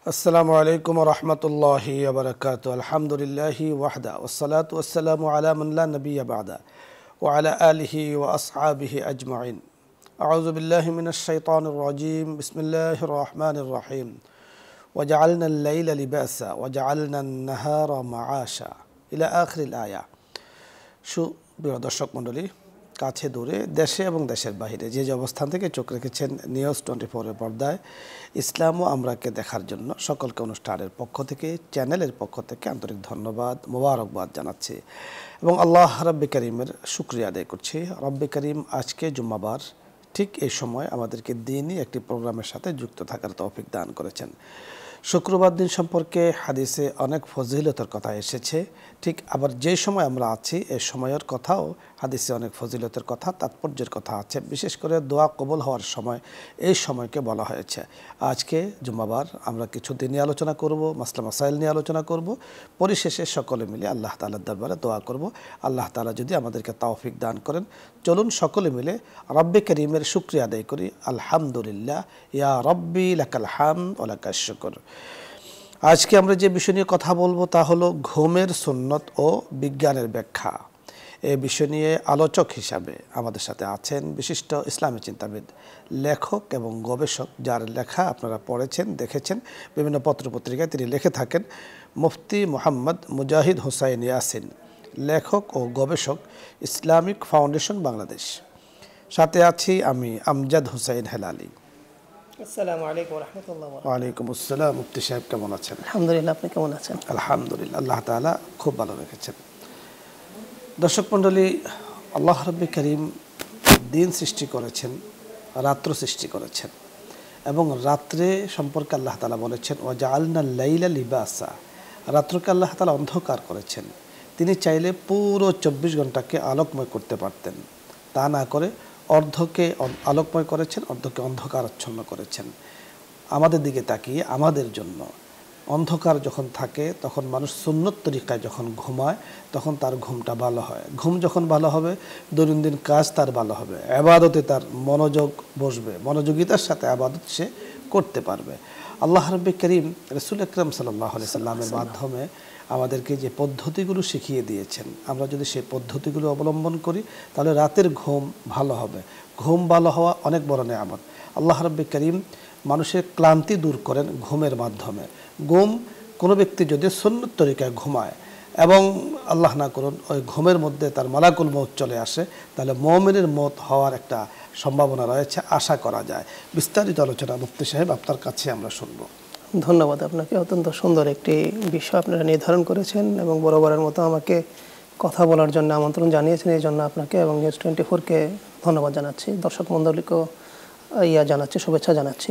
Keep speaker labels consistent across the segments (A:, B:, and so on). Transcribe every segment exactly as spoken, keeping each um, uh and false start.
A: আসসালামু আলাইকুম ওয়া রাহমাতুল্লাহি ওয়া বারাকাতুহু। আলহামদুলিল্লাহি ওয়াহদা ওয়াসসালাতু ওয়াসসালামু আলা মান লা নাবিয়্যা বা'দা ওয়া আলা আলিহি ওয়া আসহাবিহি আজমাইন। আউযু বিল্লাহি মিনাশ শাইতানির রাজীম। বিসমিল্লাহির রাহমানির রহিম। ওয়া জা'আলনাল লাইলা লিবাসা ওয়া জা'আলনান নাহারা মা'আশা ইলা আখিরিল আয়া। সুপ্রিয় দর্শক মণ্ডলী, কাছে দূরে, দেশে এবং দেশের বাইরে যে যে অবস্থান থেকে চোখ রেখেছেন নিউজ টোয়েন্টি ফোরের পর্দায় ইসলাম ও আমরাকে দেখার জন্য সকলকে অনুষ্ঠানের পক্ষ থেকে, চ্যানেলের পক্ষ থেকে আন্তরিক ধন্যবাদ, মোবারকবাদ জানাচ্ছি এবং আল্লাহ রব্বে করিমের শুকরিয়া আদায় করছি। রব্বে করিম আজকে জুম্মাবার ঠিক এই সময় আমাদেরকে দিনই একটি প্রোগ্রামের সাথে যুক্ত থাকার তৌফিক দান করেছেন। শুক্রবার দিন সম্পর্কে হাদিসে অনেক ফজিলতের কথা এসেছে, ঠিক আবার যে সময় আমরা আছি এই সময়ের কথাও হাদিসে অনেক ফজিলতের কথা, তাৎপর্যের কথা আছে। বিশেষ করে দোয়া কবুল হওয়ার সময় এই সময়কে বলা হয়েছে। আজকে জুম্মাবার আমরা কিছু দিনই আলোচনা করব, মাসলা মাসাইল নিয়ে আলোচনা করব, পরিশেষে সকলে মিলে আল্লাহ তাআলার দরবারে দোয়া করব আল্লাহ তাআলা যদি আমাদেরকে তৌফিক দান করেন। চলুন সকলে মিলে রব্বে করিমের শুকরিয়া আদায় করি। আলহামদুলিল্লাহ, ইয়া রব্বি লাকাল হামদ ওয়া লাকাশ শুকর। আজকে আমরা যে বিষয় নিয়ে কথা বলবো তা হলো ঘুমের সুন্নত ও বিজ্ঞানের ব্যাখ্যা। এই বিষয় নিয়ে আলোচক হিসাবে আমাদের সাথে আছেন বিশিষ্ট ইসলামী চিন্তাবিদ, লেখক এবং গবেষক, যার লেখা আপনারা পড়েছেন, দেখেছেন বিভিন্ন পত্রপত্রিকায় তিনি লিখে থাকেন, মুফতি মোহাম্মদ মুজাহিদ হুসাইন ইয়াসিন, লেখক ও গবেষক, ইসলামিক ফাউন্ডেশন বাংলাদেশ। সাথে আছি আমি আমজাদ হুসাইন হেলালি।
B: আসসালামু আলাইকুম ওয়া রাহমাতুল্লাহি ওয়া বারাকাতুহু।
A: ওয়ালাইকুম আসসালাম। মুফতি সাহেব কেমন আছেন?
B: আলহামদুলিল্লাহ, আপনি কেমন আছেন?
A: আলহামদুলিল্লাহ, আল্লাহ তাআলা খুব ভালো রেখেছেন। দর্শক মণ্ডলী, আল্লাহ রাব্বুল কারীম দিন সৃষ্টি করেছেন, রাত্র সৃষ্টি করেছেন এবং রাত্রে সম্পর্কে আল্লাহ তাআলা বলেছেন ওয়া জাআলনাল লাইলা লিবাসা। রাত্রকে আল্লাহ তাআলা অন্ধকার করেছেন। তিনি চাইলে পুরো চব্বিশ ঘন্টাকে আলোকময় করতে পারতেন, তা না করে অর্ধকে আলোকময় করেছেন, অর্ধকে অন্ধকারাচ্ছন্ন করেছেন। আমাদের দিকে তাকিয়ে আমাদের জন্য অন্ধকার যখন থাকে তখন মানুষ সুন্নত তরিকায় যখন ঘুমায় তখন তার ঘুমটা ভালো হয়। ঘুম যখন ভালো হবে দৈনন্দিন কাজ তার ভালো হবে, ইবাদতে তার মনোযোগ বসবে, মনোযোগিতার সাথে ইবাদত সে করতে পারবে। আল্লাহ রাব্বুল কারীম রাসূল আকরাম সাল্লাল্লাহু আলাইহি সাল্লামের মাধ্যমে আমাদেরকে যে পদ্ধতিগুলো শিখিয়ে দিয়েছেন, আমরা যদি সেই পদ্ধতিগুলো অবলম্বন করি তাহলে রাতের ঘুম ভালো হবে। ঘুম ভালো হওয়া অনেক বড় নেয়ামত। আল্লাহ রাব্বুল কারীম মানুষের ক্লান্তি দূর করেন ঘুমের মাধ্যমে। ঘুম কোনো ব্যক্তি যদি সুন্নত তরিকায় ঘুমায় এবং আল্লাহ না করুন ওই ঘুমের মধ্যে তার মালাকুল মউত চলে আসে, তাহলে মুমিনের মওত হওয়ার একটা সম্ভাবনা রয়েছে, আশা করা যায়। বিস্তারিত আলোচনা মুফতি সাহেব আপনার কাছে আমরা শুনব।
B: ধন্যবাদ আপনাকে। অত্যন্ত সুন্দর একটি বিষয় আপনারা নির্ধারণ করেছেন এবং বরাবরের মতো আমাকে কথা বলার জন্য আমন্ত্রণ জানিয়েছেন, এই জন্য আপনাকে এবং নিউজ টোয়েন্টি ফোরকে ধন্যবাদ জানাচ্ছি। দর্শক মণ্ডলীকেও ইয়া জানাচ্ছি, শুভেচ্ছা জানাচ্ছি।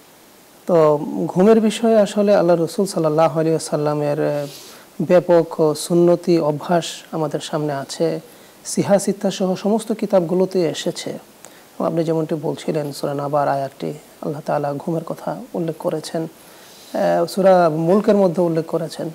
B: তো ঘুমের বিষয়ে আসলে আল্লাহ রসুল সাল্লাল্লাহু আলাইহি ওয়াসাল্লামের ব্যাপক সুন্নতি অভ্যাস আমাদের সামনে আছে। সিহা সিত্তা সহ সমস্ত কিতাবগুলোতে এসেছে। আপনি যেমনটি বলছিলেন সূরা নাবার আয়াতটি আল্লাহ তাআলা ঘুমের কথা উল্লেখ করেছেন, সূরা মুলকের মধ্যে উল্লেখ করেছেন।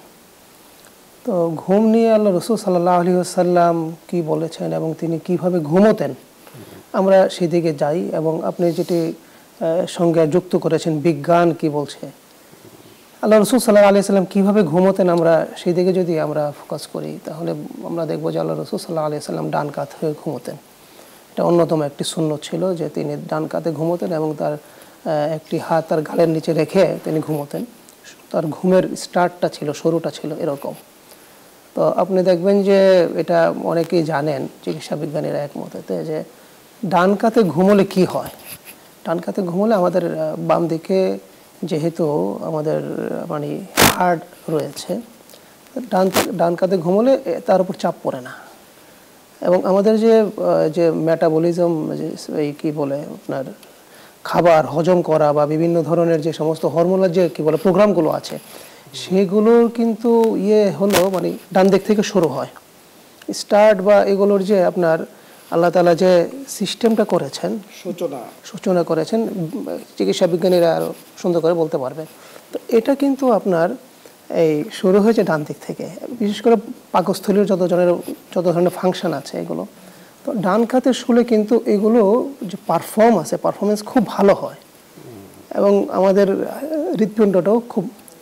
B: তো ঘুম নিয়ে আল্লাহ রসুল সাল্লাল্লাহু আলাইহি ওয়াসাল্লাম কি বলেছেন এবং তিনি কিভাবে ঘুমোতেন আমরা সেই দিকে যাই। এবং আপনি যেটি সঙ্গে যুক্ত করেছেন বিজ্ঞান কি বলছে, আল্লাহ রসুল সাল্লাল্লাহু আলাইহি ওয়াসাল্লাম কীভাবে ঘুমোতেন আমরা সেই দিকে যদি আমরা ফোকাস করি তাহলে আমরা দেখব যে আল্লাহ রসুল সাল্লাল্লাহু আলাইহি ওয়াসাল্লাম ডান কাত হয়ে ঘুমোতেন। এটা অন্যতম একটি সুন্নত ছিল যে তিনি ডান কাতে ঘুমোতেন এবং তার একটি হাত তার গালের নিচে রেখে তিনি ঘুমোতেন। তার ঘুমের স্টার্টটা ছিল, শুরুটা ছিল এরকম। তো আপনি দেখবেন যে এটা অনেকেই জানেন, চিকিৎসা বিজ্ঞানীরা একমত এতে যে ডান কাতে ঘুমোলে কি হয়। ডান কাতে ঘুমোলে আমাদের বাম দিকে যেহেতু আমাদের মানে হার্ট রয়েছে, ডান ডান কাতে ঘুমোলে তার উপর চাপ পড়ে না এবং আমাদের যে যে মেটাবলিজম, এই কী বলে আপনার খাবার হজম করা বা বিভিন্ন ধরনের যে সমস্ত হরমোনাল যে কী বলে প্রোগ্রামগুলো আছে সেগুলোর কিন্তু ইয়ে হলো মানে ডান দিক থেকে শুরু হয় স্টার্ট, বা এগুলোর যে আপনার আল্লাহ তাআলা যে সিস্টেমটা করেছেন, সূচনা সূচনা করেছেন, চিকিৎসা বিজ্ঞানীরা আরও সুন্দর করে বলতে পারবেন। তো এটা কিন্তু আপনার এই শুরু হয়েছে ডান দিক থেকে, বিশেষ করে পাকস্থলীর যত ধরনের যত ধরনের ফাংশন আছে এগুলো। তো ডান কাতে শুলে কিন্তু এগুলো যে পারফর্ম আছে, পারফরমেন্স খুব ভালো হয় এবং আমাদের হৃৎপিণ্ডটাও খুব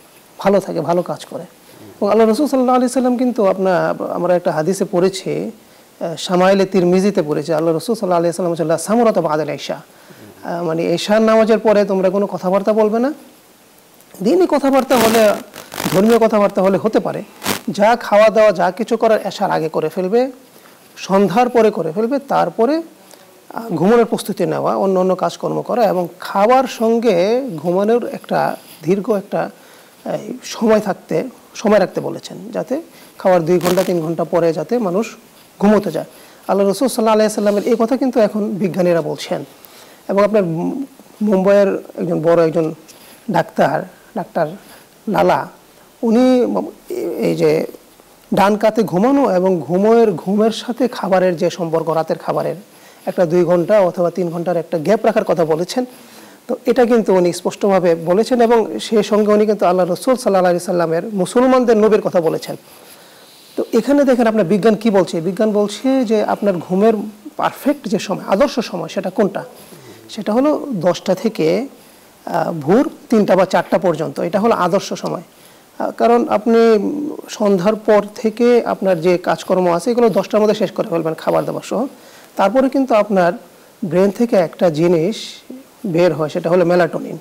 B: ভালো থাকে, ভালো কাজ করে। এবং আল্লাহ রসুল সাল্লাল্লাহু আলাইহি সাল্লাম কিন্তু আপনার আমরা একটা হাদিসে পড়েছি, শামাইলে তিরমিজিতে পড়েছে, আল্লাহ রসুল সাল্লাল্লাহু আলাইহি সাল্লাম বলেছেন লা সামরাতা বাদাল ইশা, মানে ঈশার নামাজের পরে তোমরা কোনো কথাবার্তা বলবে না। দিনই কথাবার্তা হলে, ধর্মীয় কথাবার্তা হলে হতে পারে, যা খাওয়া দাওয়া যা কিছু করার এশার আগে করে ফেলবে, সন্ধ্যার পরে করে ফেলবে, তারপরে ঘুমানোর প্রস্তুতি নেওয়া, অন্য অন্য কাজকর্ম করা এবং খাওয়ার সঙ্গে ঘুমানোর একটা দীর্ঘ একটা সময় থাকতে সময় রাখতে বলেছেন, যাতে খাওয়ার দুই ঘন্টা তিন ঘন্টা পরে যাতে মানুষ ঘুমোতে যায়। আল্লাহ রসুল সাল্লাল্লাহু আলাইহি সাল্লামের এই কথা কিন্তু এখন বিজ্ঞানীরা বলছেন। এবং আপনার মুম্বাইয়ের একজন বড় একজন ডাক্তার, ডাক্তার লালা, উনি এই যে ডান কাতে ঘুমানো এবং ঘুমের ঘুমের সাথে খাবারের যে সম্পর্ক, রাতের খাবারের একটা দুই ঘন্টা অথবা তিন ঘন্টার একটা গ্যাপ রাখার কথা বলেছেন। তো এটা কিন্তু উনি স্পষ্টভাবে বলেছেন এবং সেই সঙ্গে উনি কিন্তু আল্লাহ রসুল সাল্লাল্লাহু আলাইহি সাল্লামের মুসলমানদের নবীর কথা বলেছেন। তো এখানে দেখেন আপনার বিজ্ঞান কি বলছে, বিজ্ঞান বলছে যে আপনার ঘুমের পারফেক্ট যে সময়, আদর্শ সময় সেটা কোনটা, সেটা হলো দশটা থেকে ভোর তিনটা বা চারটা পর্যন্ত, এটা হলো আদর্শ সময়। কারণ আপনি সন্ধ্যার পর থেকে আপনার যে কাজকর্ম আছে এগুলো দশটার মধ্যে শেষ করে ফেলবেন খাবার দাবার সহ। তারপরে কিন্তু আপনার ব্রেন থেকে একটা জিনিস বের হয়, সেটা হলো মেলাটোনিন,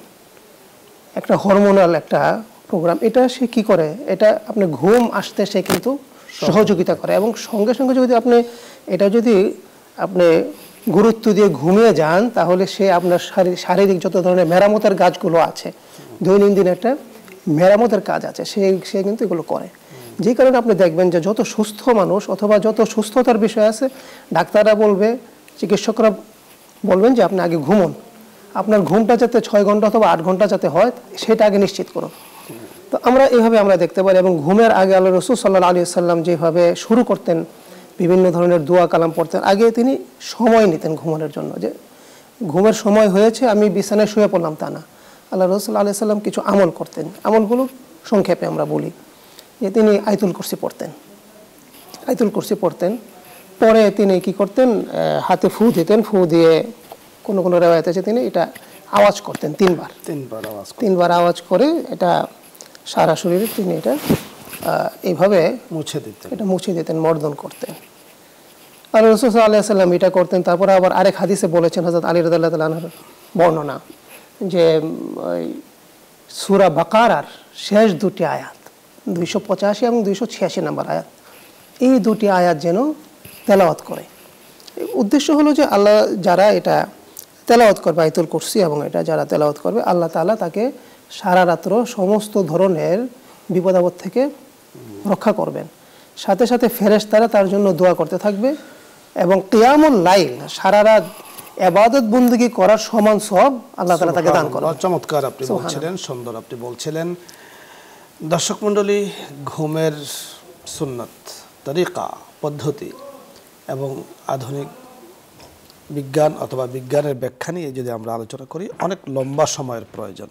B: একটা হরমোনাল একটা প্রোগ্রাম। এটা সে কি করে, এটা আপনি ঘুম আসতে সে কিন্তু সহযোগিতা করে। এবং সঙ্গে সঙ্গে যদি আপনি এটা যদি আপনি গুরুত্ব দিয়ে ঘুমিয়ে যান, তাহলে সে আপনার শারীরিক যত ধরনের মেরামতের কাজগুলো আছে, দৈনন্দিন একটা মেরামতের কাজ আছে, সে সে কিন্তু এগুলো করে। যে কারণে আপনি দেখবেন যে যত সুস্থ মানুষ অথবা যত সুস্থতার বিষয় আছে, ডাক্তাররা বলবে, চিকিৎসকরা বলবেন যে আপনি আগে ঘুমুন, আপনার ঘুমটা যাতে ছয় ঘন্টা অথবা আট ঘন্টা যাতে হয় সেটা আগে নিশ্চিত করুন। তো আমরা এইভাবে আমরা দেখতে পারি। এবং ঘুমের আগে আল্লাহ রসুল সাল্লাল্লাহু আলাইহি সাল্লাম যেভাবে শুরু করতেন, বিভিন্ন ধরনের দোয়া কালাম পড়তেন, আগে তিনি সময় নিতেন ঘুমানোর জন্য, যে ঘুমের সময় হয়েছে আমি বিছানায় শুয়ে পড়লাম তা না। আল্লাহ রসুল সাল্লাল্লাহু আলাইহি সাল্লাম কিছু আমল করতেন, আমলগুলো সংক্ষেপে আমরা বলি যে তিনি আয়াতুল কুরসি পড়তেন, আয়াতুল কুরসি পড়তেন, পরে তিনি কি করতেন, হাতে ফু দিতেন, ফু দিয়ে কোনো কোনো রেওয়ায়েত আছে তিনি এটা আওয়াজ করতেন তিনবার
A: তিনবার আওয়াজ
B: তিনবার আওয়াজ করে এটা সারা শরীরে তিনি এটা এইভাবে
A: মুছে দিতেন,
B: এটা মুছে দিতেন, মর্দন করতেন। আল্লাহ রাসূল সাল্লাল্লাহু আলাইহি ওয়াসাল্লাম এটা করতেন। তারপরে আবার আরেক হাদিসে বলেছেন, হযরত আলী রাদিয়াল্লাহু তাআলা আনহুর বর্ণনা, যে ওই সূরা বাকারার শেষ দুটি আয়াত দুইশো পঁচাশি এবং দুইশো ছিয়াশি নম্বর আয়াত, এই দুটি আয়াত যেন তেলাওয়াত করে। উদ্দেশ্য হলো যে আল্লাহ যারা এটা তেলাওয়াত করবে আয়াতুল কুরসি এবং এটা যারা তেলাওয়াত করবে, আল্লাহ তাআলা তাকে সারা রাত্র সমস্ত ধরনের বিপদ আপদ থেকে রক্ষা করবেন। সাথে সাথে ফেরেশতারা তার জন্য দোয়া করতে থাকবে এবং কিয়ামুল লাইল, সারা রাত ইবাদত বندگی করার সমান সওয়াব আল্লাহ তাআলা তাকে দান করবেন।
A: চমৎকার আপনি বলছিলেন, সুন্দর আপনি বলছিলেন। দর্শক মণ্ডলী, ঘুমের সুন্নত, তরিকা, পদ্ধতি এবং আধুনিক বিজ্ঞান অথবা বিজ্ঞানের ব্যাখ্যা নিয়ে যদি আমরা আলোচনা করি, অনেক লম্বা সময়ের প্রয়োজন।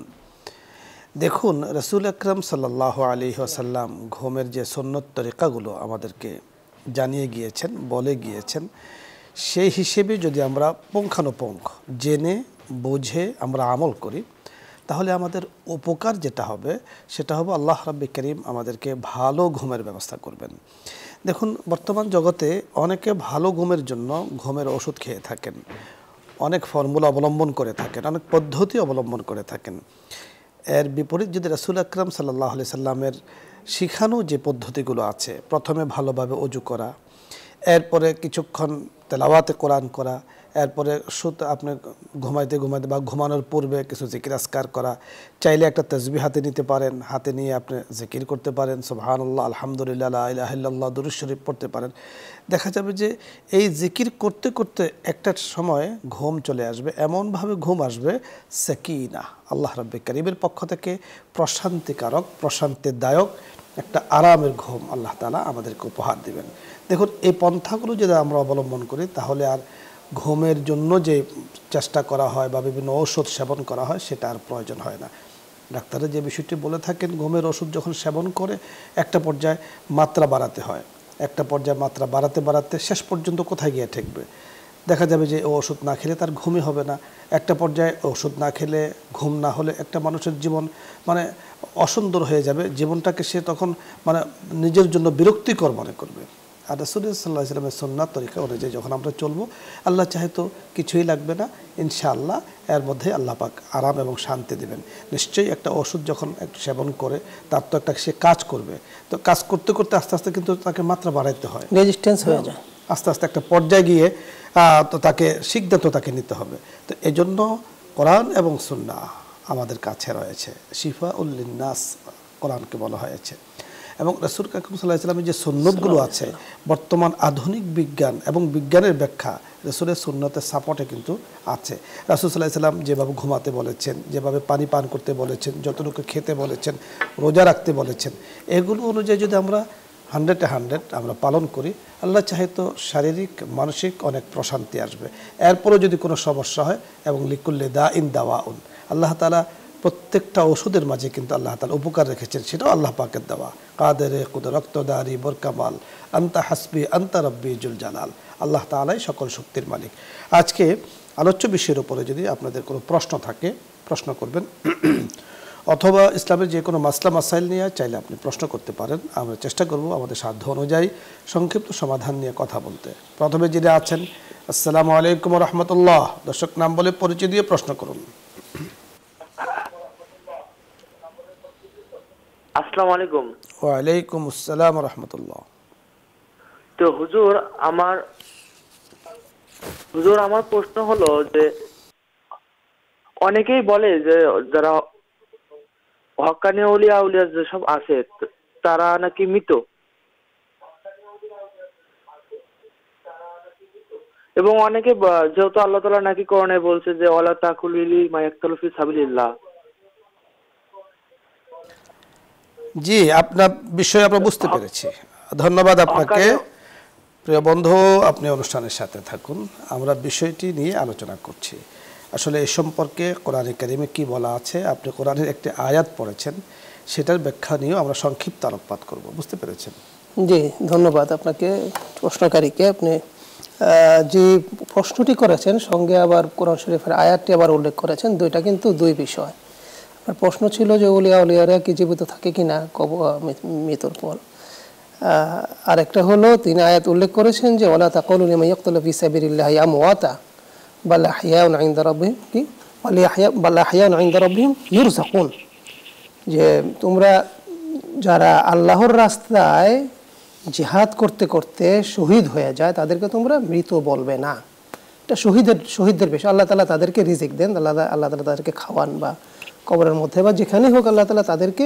A: দেখুন, রাসূল আকরাম সাল্লাল্লাহু আলাইহি ওয়াসাল্লাম ঘুমের যে সুন্নত তরিকাগুলো আমাদেরকে জানিয়ে গিয়েছেন, বলে গিয়েছেন, সেই হিসেবে যদি আমরা পুঙ্খানুপুঙ্খ জেনে বুঝে আমরা আমল করি, তাহলে আমাদের উপকার যেটা হবে সেটা হবে আল্লাহ রাব্বি কারীম আমাদেরকে ভালো ঘুমের ব্যবস্থা করবেন। দেখুন, বর্তমান জগতে অনেকে ভালো ঘুমের জন্য ঘুমের ওষুধ খেয়ে থাকেন, অনেক ফর্মুলা অবলম্বন করে থাকেন, অনেক পদ্ধতি অবলম্বন করে থাকেন। এর বিপরীত যদি রাসূল আকরাম সাল্লাল্লাহু আলাইহি সাল্লামের শিখানো যে পদ্ধতিগুলো আছে, প্রথমে ভালোভাবে ওযু করা, এরপরে কিছুক্ষণ তেলাওয়াতে কোরআন করা, এরপরে সুত আপনি ঘুমাইতে ঘুমাইতে বা ঘুমানোর পূর্বে কিছু জিকির আজকার করা, চাইলে একটা তাসবিহ হাতে নিতে পারেন, হাতে নিয়ে আপনি জিকির করতে পারেন, সুবহানাল্লাহ, আলহামদুলিল্লাহ, লা ইলাহা ইল্লাল্লাহ, দুরূদ শরীফ পড়তে পারেন। দেখা যাবে যে এই জিকির করতে করতে একটা সময় ঘুম চলে আসবে, এমনভাবে ঘুম আসবে সাকিনা, আল্লাহ রাব্বি কারীমের পক্ষ থেকে প্রশান্তিকারক, প্রশান্তিদায়ক একটা আরামের ঘুম আল্লাহ তাআলা আমাদেরকে উপহার দিবেন। দেখুন, এই পন্থাগুলো যদি আমরা অবলম্বন করি, তাহলে আর ঘুমের জন্য যে চেষ্টা করা হয় বা বিভিন্ন ঔষধ সেবন করা হয় সেটা আর প্রয়োজন হয় না। ডাক্তাররা যে বিষয়টি বলে থাকেন, ঘুমের ওষুধ যখন সেবন করে একটা পর্যায়ে মাত্রা বাড়াতে হয়, একটা পর্যায়ে মাত্রা বাড়াতে বাড়াতে শেষ পর্যন্ত কোথায় গিয়ে ঠেকবে, দেখা যাবে যে ও ওষুধ না খেলে তার ঘুমই হবে না, একটা পর্যায়ে ওষুধ না খেলে ঘুম না হলে একটা মানুষের জীবন মানে অসুন্দর হয়ে যাবে, জীবনটাকে সে তখন মানে নিজের জন্য বিরক্তিকর মনে করবে। আর রাসূলুল্লাহ সাল্লাল্লাহু আলাইহি ওয়াসাল্লামের সুন্নাত তরিকা অনুযায়ী যখন আমরা চলবো, আল্লাহ চাহে তো কিছুই লাগবে না, ইনশাআল্লাহ এর মধ্যে আল্লাহ পাক আরাম এবং শান্তি দেবেন। নিশ্চয়ই একটা ওষুধ যখন একটু সেবন করে তার তো একটা সে কাজ করবে, তো কাজ করতে করতে আস্তে আস্তে কিন্তু তাকে মাত্রা বাড়াইতে হয়,
B: রেজিস্ট্যান্স হয়ে যায়,
A: আস্তে আস্তে একটা পর্যায়ে গিয়ে তো তাকে সিদ্ধান্ত তাকে নিতে হবে। তো এই জন্য কোরআন এবং সুন্নাহ আমাদের কাছে রয়েছে, শিফা উল্লিন্নাস কোরআনকে বলা হয়েছে। এবং রাসূল আকরাম সাল্লাল্লাহু আলাইহি ওয়াসাল্লামের যে সুন্নতগুলো আছে, বর্তমান আধুনিক বিজ্ঞান এবং বিজ্ঞানের ব্যাখ্যা রাসূলের সুন্নতের সাপোর্টে কিন্তু আছে। রাসূল সাল্লাল্লাহু আলাইহি ওয়াসাল্লাম যেভাবে ঘুমাতে বলেছেন, যেভাবে পানি পান করতে বলেছেন, যতটুকু খেতে বলেছেন, রোজা রাখতে বলেছেন, এগুলো অনুযায়ী যদি আমরা হান্ড্রেডে হান্ড্রেড আমরা পালন করি, আল্লাহ চাহে তো শারীরিক মানসিক অনেক প্রশান্তি আসবে। এরপরও যদি কোনো সমস্যা হয়, এবং লিকুল্লি দা ইন দাওয়াউন, আল্লাহ তাআলা প্রত্যেকটা ওষুধের মাঝে কিন্তু আল্লাহ তাআলা উপকার রেখেছেন, সেটাও আল্লাহ পাকের দেওয়া। কাদেরে কুদরতদারি বরকামাল আন্তা হাসবি আন্তা রব্বি জুল জালাল, আল্লাহ তাআলাই সকল শক্তির মালিক। আজকে আলোচ্য বিষয়ের উপরে যদি আপনাদের কোনো প্রশ্ন থাকে প্রশ্ন করবেন, অথবা ইসলামের যে কোনো মাসলা মাসাইল নিয়ে চাইলে আপনি প্রশ্ন করতে পারেন। আমরা চেষ্টা করব আমাদের সাধ্য অনুযায়ী সংক্ষিপ্ত সমাধান নিয়ে কথা বলতে। প্রথমে যিনি আছেন, আসসালামু আলাইকুম ওয়া রাহমাতুল্লাহ, দর্শক নাম বলে পরিচয় দিয়ে প্রশ্ন করুন।
C: আসসালামু আলাইকুম।
A: ওয়া আলাইকুম আসসালাম ওয়া রাহমাতুল্লাহ।
C: তো হুজুর আমার হুজুর আমার প্রশ্ন হলো যে অনেকেই বলে যে যারা হক্কানি আউলিয়া আউলিয়া যেসব আছে তারা নাকি মৃত, এবং অনেকে যেহেতু আল্লাহ তাআলা নাকি কোরআনে বলছে যে ওয়ালা তাকুলিলি মা ইয়াকতুলু ফি সাবিলিল্লাহ।
A: জি, আপনার বিষয় আমরা বুঝতে পেরেছি, ধন্যবাদ আপনাকে। প্রিয় বন্ধু, আপনি অনুষ্ঠানের সাথে থাকুন, আমরা বিষয়টি নিয়ে আলোচনা করছি। আসলে এই সম্পর্কে কোরআনে কারিমে কি বলা আছে, আপনি কোরআনের একটি আয়াত পড়েছেন, সেটার ব্যাখ্যা নিয়েও আমরা সংক্ষিপ্ত আলোকপাত করব, বুঝতে পেরেছেন?
B: জি, ধন্যবাদ আপনাকে প্রশ্নকারীকে। আপনি যে প্রশ্নটি করেছেন সঙ্গে আবার কোরআন শরীফের আয়াতটি আবার উল্লেখ করেছেন, দুইটা কিন্তু দুই বিষয়। আপনার প্রশ্ন ছিল যে ওলিয়া উলিয়ারা কি জীবিত থাকে কিনা কব মৃত্যুর পর, আর একটা হলো তিনি আয়াত উল্লেখ করেছেন যে ওয়ালা তাকুলু লিমান ইয়াকতুলু ফি সাবিলিল্লাহি আমওয়াতা বাল আহইয়াউন ইনদা রাব্বিহিম কি বাল আহইয়া বাল আহইয়াউন ইনদা রাব্বিহিম ইরযাকুন, যে তোমরা যারা আল্লাহর রাস্তায় জিহাদ করতে করতে শহীদ হয়ে যায় তাদেরকে তোমরা মৃত বলবে না। এটা শহীদের শহীদদের বিষয়, আল্লাহ তাআলা তাদেরকে রিজিক দেন, আল্লাহ আল্লাহ তাআলা তাদেরকে খাওয়ান, বা কবরের মধ্যে বা যেখানেই হোক আল্লাহ তাআলা তাদেরকে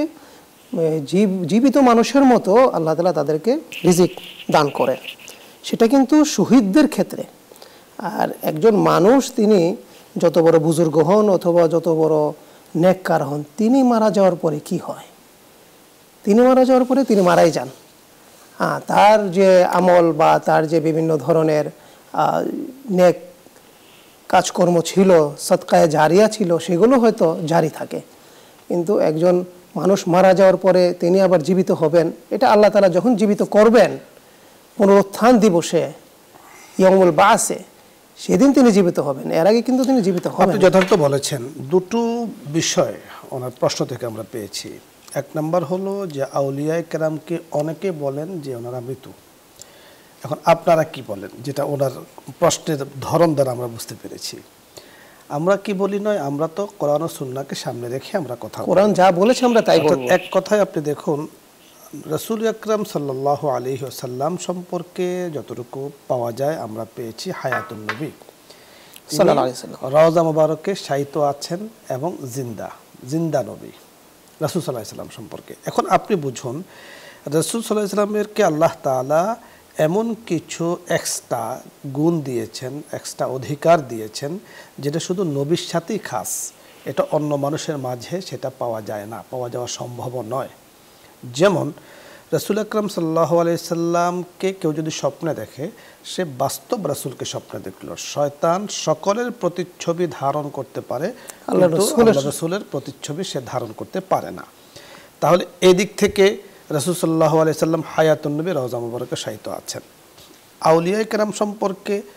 B: জীবিত মানুষের মতো আল্লাহ তাআলা তাদেরকে রিজিক দান করেন, সেটা কিন্তু শহীদদের ক্ষেত্রে। আর একজন মানুষ তিনি যত বড় বুজুর্গ হন অথবা যত বড় নেককার হন, তিনি মারা যাওয়ার পরে কি হয়, তিনি মারা যাওয়ার পরে তিনি মারাই যান। হ্যাঁ, তার যে আমল বা তার যে বিভিন্ন ধরনের নেক কাজকর্ম ছিল, সদকায়ে জারিয়া ছিল, সেগুলো হয়তো জারি থাকে, কিন্তু একজন মানুষ মারা যাওয়ার পরে তিনি আবার জীবিত হবেন, এটা আল্লাহ তাআলা যখন জীবিত করবেন পুনরুত্থান দিবসে ইয়াউমুল বাসে, সেদিন তিনি জীবিত হবেন, এর আগে কিন্তু তিনি জীবিত হবেন।
A: আপনি যথার্থ বলেছেন। দুটো বিষয় ওনার প্রশ্ন থেকে আমরা পেয়েছি। এক নম্বর হলো যে আউলিয়ায়ে কেরামকে অনেকে বলেন যে ওনারা মৃত। এখন আপনারা কি বলেন, যেটা ওনার প্রশ্নের ধরন দ্বারা আমরা বুঝতে পেরেছি। আমরা কি বলি নয়, আমরা তো কোরআন ও সুন্নাহকে সামনে রেখে আমরা কথা বলি,
B: কোরআন যা বলেছে আমরা তাই বলবো।
A: এক কথায় আপনি দেখুন, রাসূল আকরাম সাল্লাল্লাহু আলাইহি ওয়াসাল্লাম সম্পর্কে যতটুকু পাওয়া যায় আমরা পেয়েছি হায়াতুন নবী সাল্লাল্লাহু আলাইহি ওয়াসাল্লাম, রওজা মুবারকে শায়িত আছেন এবং জিন্দা জিন্দা নবী রাসূল সাল্লাল্লাহু আলাইহি ওয়াসাল্লাম সম্পর্কে। এখন আপনি বুঝুন, রাসূল সাল্লাল্লাহু আলাইহি ওয়াসাল্লামকে আল্লাহ তাআলা এমন কিছু এক্সট্রা গুণ দিয়েছেন, এক্সট্রা অধিকার দিয়েছেন, যেটা শুধু নবীর সাথেই খাস, এটা অন্য মানুষের মাঝে সেটা পাওয়া যায় না, পাওয়া যাওয়া সম্ভব নয়। যেমন রাসূল আকরাম সাল্লাল্লাহু আলাইহি সাল্লামকে কেউ যদি স্বপ্নে দেখে, সে বাস্তব রাসূলকে স্বপ্নে দেখল। শয়তান সকলের প্রতিচ্ছবি ধারণ করতে পারে, কিন্তু আল্লাহ রাসূলের প্রতিচ্ছবি সে ধারণ করতে পারে না। তাহলে এই দিক থেকে রাসূল সাল্লাল্লাহু আলাইহি সাল্লাম হায়াতুন নবী রওজা মুবারকে শায়িত আছেন। আউলিয়ায়ে কেরাম সম্পর্কে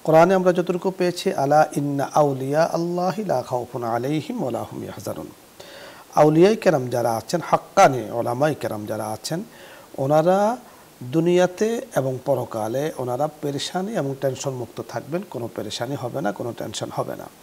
A: কোরআনে আমরা যতটুকু পেয়েছি, আলা ইন্না আউলিয়া আল্লাহি লা খাউফুন আলাইহিম ওয়া লা হুম ইয়াহজানুন। আউলিয়ায়ে কেরাম যারা আছেন, হাক্কানি উলামায়ে কেরাম যারা আছেন, ওনারা দুনিয়াতে এবং পরকালে ওনারা পেরেশানি এবং টেনশন মুক্ত থাকবেন, কোনো পেরেশানি হবে না, কোনো টেনশন হবে না।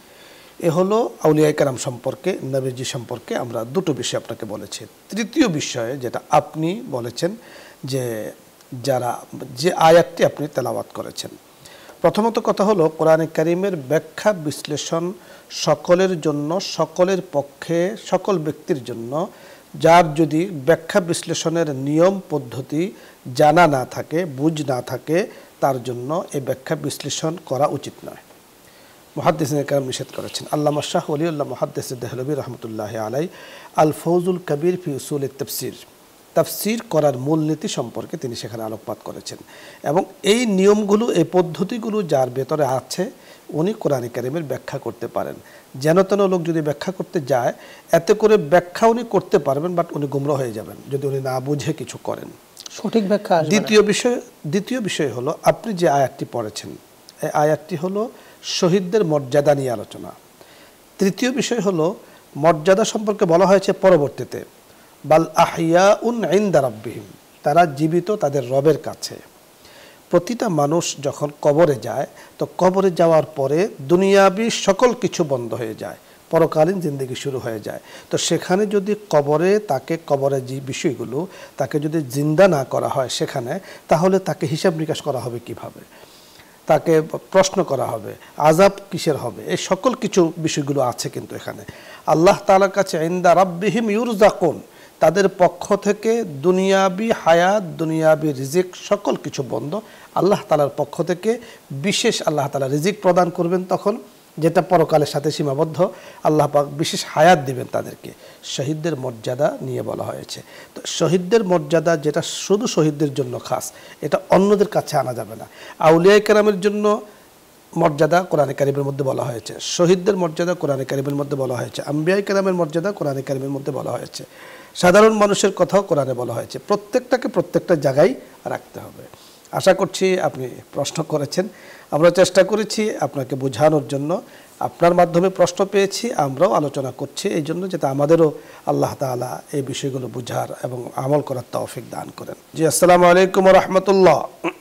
A: এ হলো আউলিয়ায়ে কেরাম সম্পর্কে, নবীজি সম্পর্কে আমরা দুটো বিষয় আপনাকে বলেছি। তৃতীয় বিষয়ে যেটা আপনি বলেছেন যে যারা যে আয়াতটি আপনি তেলাওয়াত করেছেন, প্রথমত কথা হলো কোরআনে কারীমের ব্যাখ্যা বিশ্লেষণ সকলের জন্য, সকলের পক্ষে, সকল ব্যক্তির জন্য, যার যদি ব্যাখ্যা বিশ্লেষণের নিয়ম পদ্ধতি জানা না থাকে, বুঝ না থাকে, তার জন্য এই ব্যাখ্যা বিশ্লেষণ করা উচিত নয়। মুহাদ্দিসিনে কেরাম নিষেধ করেছেন। আল্লামা শাহ ওলিউল্লাহ মুহাদ্দিস দেহলভী রহমতুল্লাহ আলাই আল ফৌজুল কবির ফি উসুল তাফসির, তাফসির করার মূলনীতি সম্পর্কে তিনি সেখানে আলোকপাত করেছেন। এবং এই নিয়মগুলো, এই পদ্ধতিগুলো যার ভেতরে আছে, উনি কোরআনে কারীমের ব্যাখ্যা করতে পারেন। যেন তেন লোক যদি ব্যাখ্যা করতে যায়, এতে করে ব্যাখ্যা উনি করতে পারবেন, বাট উনি গুমরা হয়ে যাবেন যদি উনি না বুঝে কিছু করেন।
B: সঠিক ব্যাখ্যা আসবে না।
A: দ্বিতীয় বিষয় দ্বিতীয় বিষয় হলো আপনি যে আয়াতটি পড়েছেন, এই আয়াতটি হলো শহীদদের মর্যাদা নিয়ে আলোচনা। তৃতীয় বিষয় হলো মর্যাদা সম্পর্কে বলা হয়েছে পরবর্তীতে, বাল আহইয়াউন ইনদা রাব্বিহিম, তারা জীবিত তাদের রবের কাছে। প্রতিটা মানুষ যখন কবরে যায়, তো কবরে যাওয়ার পরে দুনিয়াবি সকল কিছু বন্ধ হয়ে যায়, পরকালীন জিন্দেগি শুরু হয়ে যায়। তো সেখানে যদি কবরে তাকে, কবরে যে বিষয়গুলো তাকে যদি জিন্দা না করা হয় সেখানে, তাহলে তাকে হিসাব নিকাশ করা হবে কিভাবে, তাকে প্রশ্ন করা হবে, আযাব কিসের হবে, এই সকল কিছু বিষয়গুলো আছে। কিন্তু এখানে আল্লাহ তাআলার কাছে ইনদা রাব্বিহিম ইউরযাকুন, তাদের পক্ষ থেকে দুনিয়াবি হায়াত, দুনিয়াবি রিজিক সকল কিছু বন্ধ। আল্লাহ তাআলার পক্ষ থেকে বিশেষ আল্লাহ তাআলা রিজিক প্রদান করবেন তখন, যেটা পরকালের সাথে সীমাবদ্ধ। আল্লাহ পাক বিশেষ হায়াত দিবেন তাদেরকে। শহীদদের মর্যাদা নিয়ে বলা হয়েছে। তো শহীদদের মর্যাদা যেটা শুধু শহীদদের জন্য খাস, এটা অন্যদের কাছে আনা যাবে না। আউলিয়ায়ে কেরামের জন্য মর্যাদা কোরআনে কারীমের মধ্যে বলা হয়েছে, শহীদদের মর্যাদা কোরআনে কারীমের মধ্যে বলা হয়েছে, আম্বিয়ায়ে কেরামের মর্যাদা কোরআনে কারীমের মধ্যে বলা হয়েছে, সাধারণ মানুষের কথাও কোরআনে বলা হয়েছে। প্রত্যেকটাকে প্রত্যেকটা জায়গায় রাখতে হবে। আশা করছি আপনি প্রশ্ন করেছেন, আমরা চেষ্টা করেছি আপনাকে বোঝানোর জন্য। আপনার মাধ্যমে প্রশ্ন পেয়েছি, আমরাও আলোচনা করছি এই জন্য, যাতে আমাদেরও আল্লাহ তাআলা এই বিষয়গুলো বুঝার এবং আমল করার তৌফিক দান করেন। জি, আসসালামু আলাইকুম ওয়া রাহমাতুল্লাহ।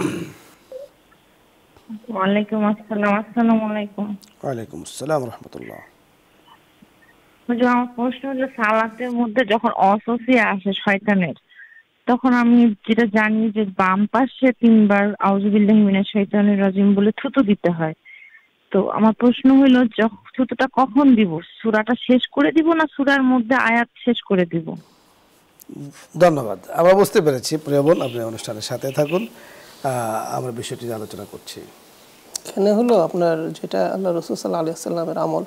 D: ওয়ালাইকুম আসসালাম। আসসালামু আলাইকুম।
A: ওয়ালাইকুম আসসালাম ওয়া রাহমাতুল্লাহ।
D: হুজুর, আমার প্রশ্ন হলো, সালাতের মধ্যে যখন অসুসিয়া আসে শয়তানের, তখন আমি যেটা জানি যে বাম পাশে তিনবার আউযুবিল্লাহি মিনাশ শাইতানির রাজিম বলে থুতু দিতে হয়। তো আমার প্রশ্ন হলো, থুতুটা কখন দিব? সূরাটা শেষ করে দিব না সূরার মধ্যে আয়াত শেষ করে দিব?
A: ধন্যবাদ, আমরা বুঝতে পেরেছি। প্রিয় বোন, আপনি অনুষ্ঠানের সাথে থাকুন, আমরা বিষয়টি আলোচনা করছি।
B: এখানে হলো আপনার যেটা আল্লাহ রাসূল সাল্লাল্লাহু আলাইহি ওয়াসাল্লামের আমল,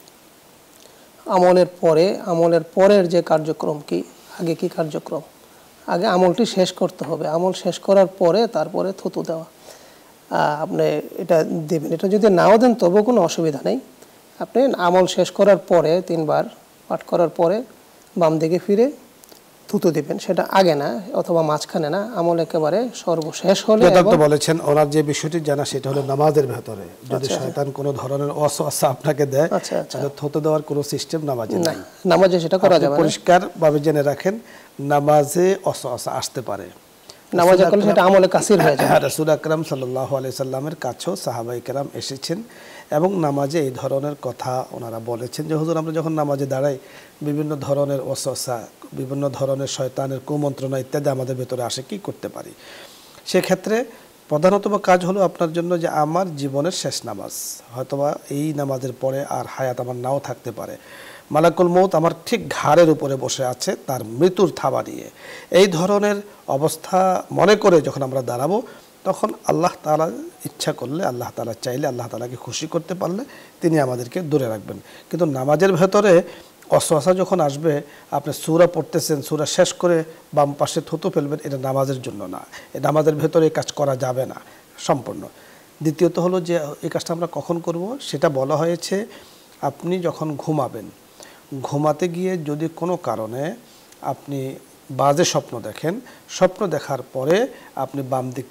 B: আমলের পরে, আমলের পরের যে কার্যক্রম কি, আগে কি কার্যক্রম, আগে আমলটি শেষ করতে হবে। আমল শেষ করার পরে তারপরে থুতু দেওয়া। আপনি এটা দেবেন, এটা যদি নাও দেন তবুও কোনো অসুবিধা নেই। আপনি আমল শেষ করার পরে, তিনবার পাঠ করার পরে বাম দিকে ফিরে থুতু দিবেন, সেটা আগে না অথবা মাঝখানে না, আমল একেবারে সর্বশেষ হলে।
A: যথার্থ বলেছেন। ওনার যে বিষয়টি জানা সেটা হলো নামাজের ভেতরে যদি শয়তান কোনো ধরনের ওয়াসওয়াসা আপনাকে দেয়, তাহলে থুতু দেওয়ার কোনো সিস্টেম নামাজে নাই।
B: নামাজে সেটা করা যাবে না।
A: পরিষ্কার ভাবে জেনে রাখেন, নামাজে ওয়াসওয়াসা আসতে পারে,
B: নামাজে করলে সেটা আমলে কাসির হয়ে যায়।
A: রাসূল আকরাম সাল্লাল্লাহু আলাইহি সাল্লামের কাছেও সাহাবায়ে কেরাম এসেছেন এবং নামাজে এই ধরনের কথা ওনারা বলেছেন যে, হুজুর, আমরা যখন নামাজে দাঁড়াই বিভিন্ন ধরনের ওয়াসওয়াসা, বিভিন্ন ধরনের শয়তানের কুমন্ত্রণা ইত্যাদি আমাদের ভেতরে আসে, কি করতে পারি? সেক্ষেত্রে প্রধানতম কাজ হলো আপনার জন্য যে আমার জীবনের শেষ নামাজ, হয়তোবা এই নামাজের পরে আর হায়াত আমার নাও থাকতে পারে, মালাকুল মউত আমার ঠিক ঘাড়ের উপরে বসে আছে তার মৃত্যুর থাবা নিয়ে, এই ধরনের অবস্থা মনে করে যখন আমরা দাঁড়াবো, তখন আল্লাহ তাআলা ইচ্ছা করলে, আল্লাহ তাআলা চাইলে, আল্লাহ তাআলাকে খুশি করতে পারলে তিনি আমাদেরকে দূরে রাখবেন। কিন্তু নামাজের ভেতরে ওয়াসওয়াসা যখন আসবে, আপনি সূরা পড়তেছেন, সূরা শেষ করে বাম পাশে থুতু ফেলবেন, এটা নামাজের জন্য না, এই নামাজের ভেতরে এই কাজ করা যাবে না সম্পূর্ণ। দ্বিতীয়ত হলো যে এই কাজটা আমরা কখন করব, সেটা বলা হয়েছে আপনি যখন ঘুমাবেন, ঘুমাতে গিয়ে যদি কোনো কারণে আপনি বাজে স্বপ্ন দেখেন, স্বপ্ন দেখার পরে আপনি বাম দিকে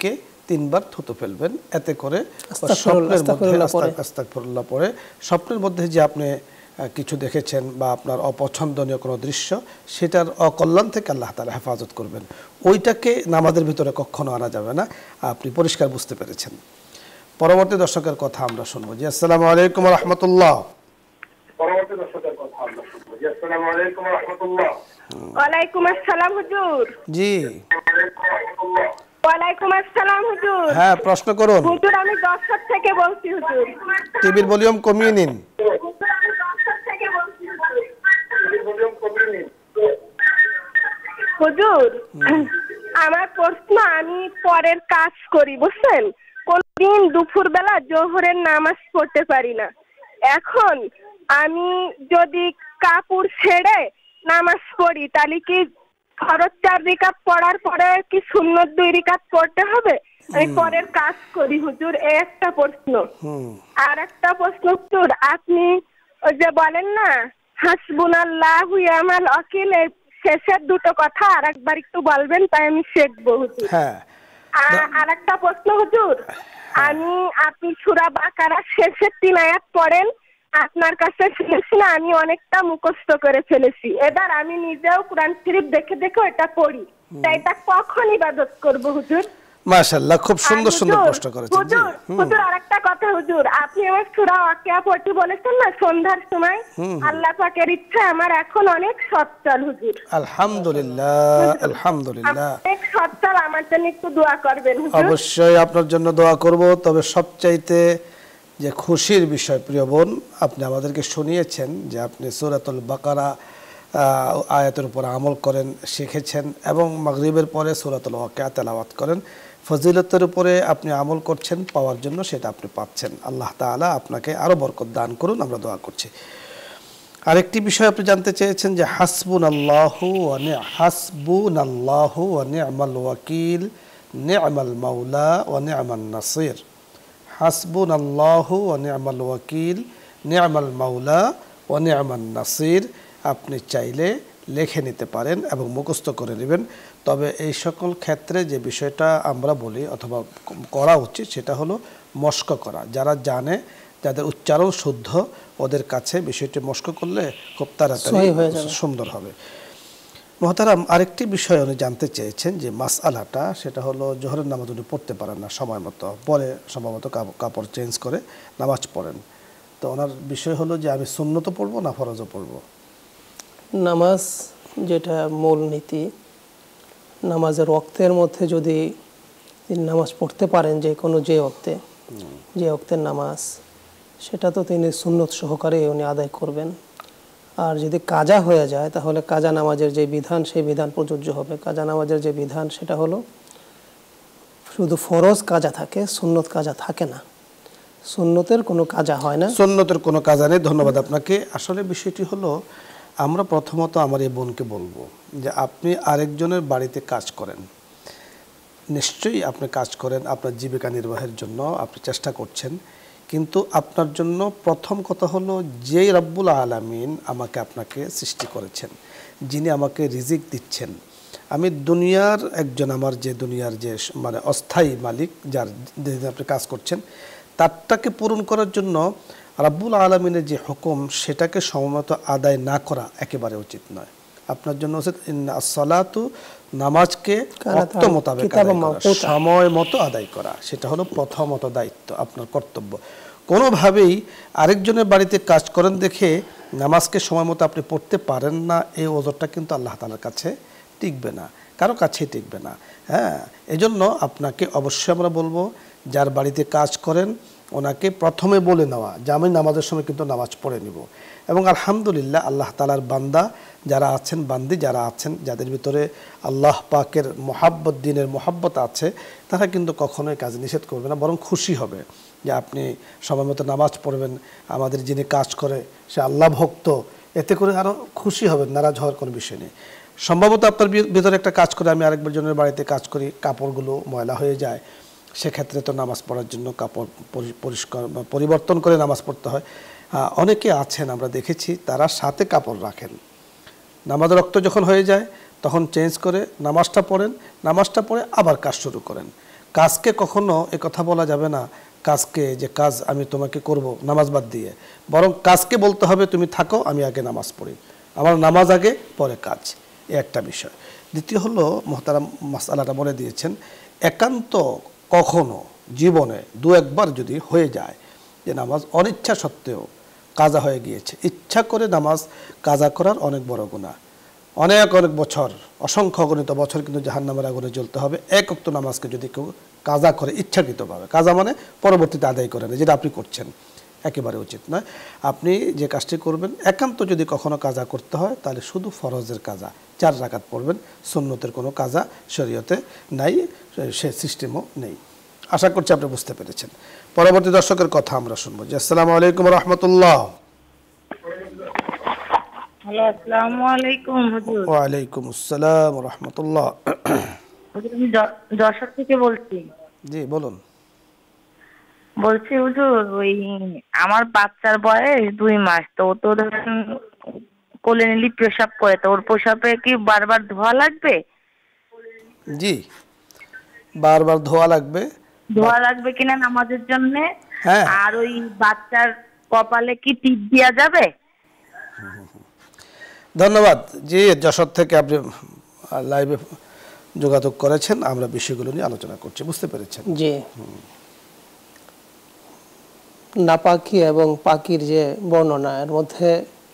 A: তিনবার থুতু ফেলবেন। এতে করে
B: আস্তাগফিরুল্লাহ,
A: স্বপ্নের মধ্যে
B: আস্তাগফিরুল্লাহ পরে।
A: আস্তাগফিরুল্লাহ পরে স্বপ্নের মধ্যে যে আপনি আহ, কিছু দেখেছেন বা আপনার অপছন্দনীয় কোনো দৃশ্য, সেটার অকল্যাণ থেকে আল্লাহ তাআলা হেফাজত করবেন। ওইটাকে নামাজের ভিতরে কখনো আনা যাবে না। আপনি পরিষ্কার বুঝতে পেরেছেন। পরবর্তী দর্শকের কথা আমরা শুনবো। জি, আসসালামু আলাইকুম ওয়া রাহমাতুল্লাহ।
E: পরবর্তী দর্শকের কথা আমরা শুনবো। জি, আসসালামু আলাইকুম ওয়া রাহমাতুল্লাহ।
F: ওয়ালাইকুম আসসালাম হুজুর।
A: জি,
F: ওয়ালাইকুম আসসালাম হুজুর।
A: হ্যাঁ, প্রশ্ন করুন।
F: হুজুর আমি দর্শক থেকে বলছি হুজুর।
A: টিভির ভলিউম কমিয়ে নিন।
F: হুজুর আমি দর্শক থেকে বলছি হুজুর। হুজুর আমার প্রশ্ন, আমি পরের কাজ করি বুঝছেন, কোনদিন দুপুর বেলা জোহরের নামাজ পড়তে পারি না। এখন আমি যদি কাপড় ছেড়ে নামাজ পড়ি তাহলে কি ফরজ চার রিকাত পড়ার পরে কি সুন্নত দুই রিকাত পড়তে হবে? আমি পরের কাজ করি হুজুর, এই একটা প্রশ্ন। আর একটা প্রশ্ন হুজুর, আপনি ওই যে বলেন না হাসবুনাল্লাহু ওয়া নি'মাল ওয়াকিল, এই শেষের দুটো কথা আর একবার একটু বলবেন, তাই আমি শিখবো হুজুর।
A: হ্যাঁ,
F: আর একটা প্রশ্ন হুজুর, আমি আপনি সূরা বাকারা শেষের তিন আয়াত পড়েন, আপনার কাছে শুনেছি না আমি অনেকটা মুখস্থ করে ফেলেছি। এবার আমি নিজেও কোরআন শরীফ দেখে দেখে এটা পড়ি, তাই এটা কখন ইবাদত করব হুজুর?
A: মাশাআল্লাহ, খুব সুন্দর
F: আর
A: সুন্দর
F: হুজুর,
A: প্রশ্ন করেছেন। জি,
F: হুজুর হুজুর আরেকটা কথা হুজুর, আপনি আমার সূরা ওয়াকিয়া পড়তে বলেছেন না সন্ধ্যার সময়, আল্লাহ পাকের ইচ্ছা আমার এখন অনেক সচ্ছল হুজুর।
A: আলহামদুলিল্লাহ, আলহামদুলিল্লাহ।
F: অনেক সচ্ছল, আমার জন্য একটু দোয়া করবেন হুজুর।
A: অবশ্যই আপনার জন্য দোয়া করব। তবে সবচাইতে যে খুশির বিষয় প্রিয় বোন, আপনি আমাদেরকে শুনিয়েছেন যে আপনি সূরাতুল বাকারা আয়াতের উপর আমল করেন, শিখেছেন এবং মাগরিবের পরে সূরাতুল ওয়াকিয়া তেলাওয়াত করেন। ফজিলতের উপরে আপনি আমল করছেন, পাওয়ার জন্য সেটা আপনি পাচ্ছেন। আল্লাহ তাআলা আপনাকে আরো বরকত দান করুন, আমরা দোয়া করছি। আরেকটি বিষয় আপনি জানতে চেয়েছেন যে হাসবুনাল্লাহু ওয়া নি'মা হাসবুনাল্লাহু ওয়া নি'মাল ওয়াকিল নি'মাল মাওলা ওয়া নি'মান নাসির। হাসবুনাল্লাহু ওয়া নি'মাল ওয়াকিল নি'মাল মাওলা ওয়া নি'মান নাসির আপনি চাইলে লিখে নিতে পারেন এবং মুখস্থ করে নেবেন। তবে এই সকল ক্ষেত্রে যে বিষয়টা আমরা বলি অথবা করা উচিত সেটা হলো মস্ক করা। যারা জানে, যাদের উচ্চারণ শুদ্ধ, ওদের কাছে বিষয়টি মস্ক করলে খুব তাড়াতাড়ি সুন্দর হবে। মহতারাম, আরেকটি বিষয় উনি জানতে চেয়েছেন যে মাসআলাটা, সেটা হলো জোহরের নামাজ উনি পড়তে পারেন না সময় মতো, পরে সম্ভবত কাপড় চেঞ্জ করে নামাজ পড়েন। তো ওনার বিষয় হলো যে আমি সুন্নত পড়বো না ফরজও পড়বো।
B: নামাজ যেটা মূল নীতি, নামাজের ওয়াক্তের মধ্যে যদি নামাজ পড়তে পারেন, যে কোনো যে ওয়াক্তে যে ওয়াক্তের নামাজ, সেটা তো তিনি সুন্নত সহকারে উনি আদায় করবেন। আর যদি কাজা হয়ে যায় তাহলে কাজা নামাজের যে বিধান সেই বিধান প্রযোজ্য হবে। কাজা নামাজের যে বিধান সেটা হলো শুধু ফরজ কাজা থাকে, সুন্নত কাজা থাকে না। সুন্নতের কোনো কাজা হয় না,
A: সুন্নতের কোনো কাজা নেই। ধন্যবাদ আপনাকে। আসলে বিষয়টি হলো, আমরা প্রথমত আমার এই বোনকে বলবো যে আপনি আরেকজনের বাড়িতে কাজ করেন, নিশ্চয়ই আপনি কাজ করেন আপনার জীবিকা নির্বাহের জন্য, আপনি চেষ্টা করছেন, কিন্তু আপনার জন্য প্রথম কথা হলো যেই রব্বুল আলামিন আমাকে আপনাকে সৃষ্টি করেছেন, যিনি আমাকে রিজিক দিচ্ছেন, আমি দুনিয়ার একজন, আমার যে দুনিয়ার যে মানে অস্থায়ী মালিক, যার যেদিন আপনি কাজ করছেন, তারটাকে পূরণ করার জন্য রব্বুল আলামিনের যে হুকুম সেটাকে সময়মতো আদায় না করা একেবারে উচিত নয়। আপনার জন্য উচিত as-সালাতু, নামাজকে ওয়াক্ত মোতাবেক আদায় করা, সময় মতো আদায় করা। সেটা হলো প্রথমত দায়িত্ব, আপনার কর্তব্য। কোনোভাবেই আরেকজনের বাড়িতে কাজ করেন দেখে নামাজকে সময় মতো আপনি পড়তে পারেন না, এই ওজরটা কিন্তু আল্লাহ তাআলার কাছে টিকবে না, কারো কাছেই টিকবে না। হ্যাঁ, এজন্য আপনাকে অবশ্যই আমরা বলবো যার বাড়িতে কাজ করেন ওনাকে প্রথমে বলে নেওয়া যে আমি নামাজের সময় কিন্তু নামাজ পড়ে নিব। এবং আলহামদুলিল্লাহ আল্লাহ তাআলার বান্দা যারা আছেন, বান্দি যারা আছেন, যাদের ভিতরে আল্লাহ পাকের মোহাব্বত, দ্বীনের মোহাব্বত আছে, তারা কিন্তু কখনোই কাজ নিষেধ করবে না, বরং খুশি হবে যে আপনি সময় মতো নামাজ পড়বেন। আমাদের যিনি কাজ করে সে আল্লাহ ভক্ত, এতে করে আরও খুশি হবেন, নারাজ হওয়ার কোনো বিষয় নেই। সম্ভবত আপনার ভিতরে একটা কাজ করে আমি আরেকবার জনের বাড়িতে কাজ করি, কাপড়গুলো ময়লা হয়ে যায়, সেক্ষেত্রে তো নামাজ পড়ার জন্য কাপড় পরিষ্কার পরিবর্তন করে নামাজ পড়তে হয়। অনেকে আছেন আমরা দেখেছি তারা সাথে কাপড় রাখেন, নামাজের রক্ত যখন হয়ে যায় তখন চেঞ্জ করে নামাজটা পড়েন, নামাজটা পড়ে আবার কাজ শুরু করেন। কাজকে কখনো এ কথা বলা যাবে না কাজকে যে কাজ আমি তোমাকে করব নামাজ বাদ দিয়ে, বরং কাজকে বলতে হবে তুমি থাকো, আমি আগে নামাজ পড়ি, আমার নামাজ আগে পরে কাজ, এ একটা বিষয়। দ্বিতীয় হলো মোহতারাম মাসআলাটা বলে দিয়েছেন, একান্ত কখনো জীবনে দু একবার যদি হয়ে যায় যে নামাজ অনিচ্ছা সত্ত্বেও কাজা হয়ে গিয়েছে, ইচ্ছা করে নামাজ কাজা করার অনেক বড় গুনাহ, অনেক অনেক বছর অসংখ্য গণিত বছর কিন্তু জাহান্নামের আগুনে জ্বলতে হবে এক ওয়াক্ত নামাজকে যদি কেউ কাজা করে ইচ্ছাকৃতভাবে। কাজা মানে পরবর্তীতে আদায় করে না, যেটা আপনি করছেন একেবারে উচিত নয়। আপনি যে কাজটি করবেন একান্ত যদি কখনো কাজা করতে হয় তাহলে শুধু ফরজের কাজা চার রাকাত পড়বেন, সুন্নতের কোনো কাজা শরীয়তে নাই, সে সিস্টেমও নেই। আশা করছি আপনি বুঝতে পেরেছেন। পরবর্তী দর্শকের কথা আমরা শুনবো। জি, আসসালামু আলাইকুম রহমতুল্লাহ।
D: হ্যালো, আসসালামু আলাইকুম হুজুর।
A: ওয়ালাইকুম আসসালাম রহমতুল্লাহ।
D: হুজুর আমি যশোর থেকে বলছি।
A: জি বলুন।
D: বলছি হুজুর, ওই আমার বাচ্চার বয়স দুই মাস, তো ও তো ধরেন কোলে নিলি প্রসাব করে, তো ওর প্রসাবে কি বারবার ধোয়া লাগবে?
A: জি, বারবার ধোয়া লাগবে।
D: ধোয়া লাগবে কিনা নামাজের জন্য?
A: হ্যাঁ।
D: আর ওই বাচ্চার কপালে কি টিপ দেওয়া যাবে?
A: ধন্যবাদ। জি, যশোর থেকে আপনি লাইভে যোগাযোগ করেছেন, আমরা বিষয়গুলো নিয়ে আলোচনা করছি, বুঝতে পেরেছেন?
B: জি, নাপাকি এবং পাকির যে বর্ণনা, এর মধ্যে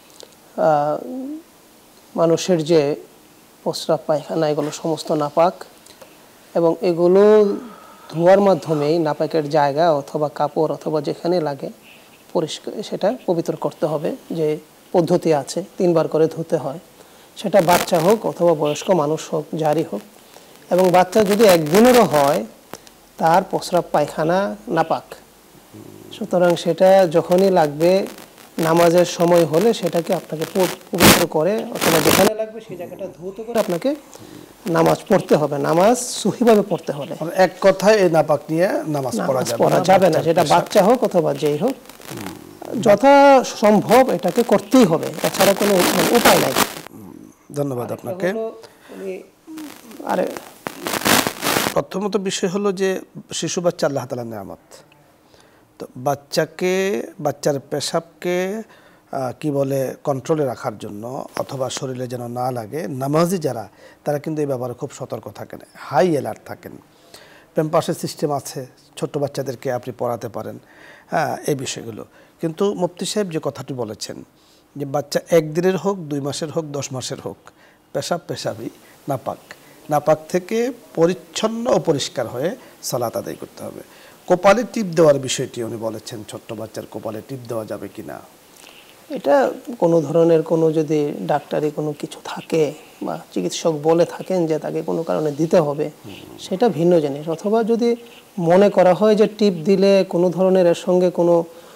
B: মানুষের যে প্রস্রাব পায়খানা এগুলো সমস্ত নাপাক, এবং এগুলো ধোয়ার মাধ্যমেই নাপাকের জায়গা অথবা কাপড় অথবা যেখানে লাগে পরিষ্কার সেটা পবিত্র করতে হবে। যে পদ্ধতি আছে তিনবার করে ধুতে হয়, সেটা বাচ্চা হোক অথবা বয়স্ক মানুষ হোক, যারই হোক। এবং বাচ্চা যদি একদিনেরও হয় তার প্রস্রাব পায়খানা নাপাক, সুতরাং সেটা যখনই লাগবে নামাজের সময় হলে সেটাকে আপনাকে পবিত্র করে অথবা যেখানে লাগবে সেই জায়গাটা ধৌত করে আপনাকে নামাজ পড়তে হবে। নামাজ সহিভাবে পড়তে হলে
A: এক কথায় এই নাপাক নিয়ে নামাজ পড়া যাবে
B: পড়া যাবে না, সেটা বাচ্চা হোক অথবা যেই হোক, যথা সম্ভব এটাকে করতেই হবে, এছাড়া কোনো উপায় নাই।
A: ধন্যবাদ আপনাকে।
B: আরে
A: প্রথমত বিষয় হলো যে শিশু বাচ্চা আল্লাহ তাআলার নিয়ামত, তো বাচ্চাকে বাচ্চার পেশাবকে কি বলে কন্ট্রোলে রাখার জন্য অথবা শরীরে যেন না লাগে, নামাজি যারা তারা কিন্তু এই ব্যাপারে খুব সতর্ক থাকেন, হাই অ্যালার্ট থাকেন। প্যাম্পাসের সিস্টেম আছে, ছোট্ট বাচ্চাদেরকে আপনি পড়াতে পারেন, হ্যাঁ এই বিষয়গুলো। কিন্তু মুফতি সাহেব যে কথাটি বলেছেন যে বাচ্চা একদিনের হোক, দুই মাসের হোক, দশ মাসের হোক, পেশাব পেশাবই নাপাক, নাপাক থেকে পরিচ্ছন্ন ও পরিষ্কার হয়ে সালাত আদায় করতে হবে। কপালে টিপ দেওয়ার বিষয়টি উনি বলেছেন, ছোট্ট বাচ্চার কপালে টিপ দেওয়া যাবে কিনা,
B: এটা কোনো ধরনের কোনো যদি ডাক্তারি কোনো কিছু থাকে বা চিকিৎসক বলে থাকেন যে তাকে কোনো কারণে দিতে হবে, সেটা ভিন্ন জিনিস। অথবা যদি মনে করা হয় যে টিপ দিলে কোনো ধরনের এর সঙ্গে কোনো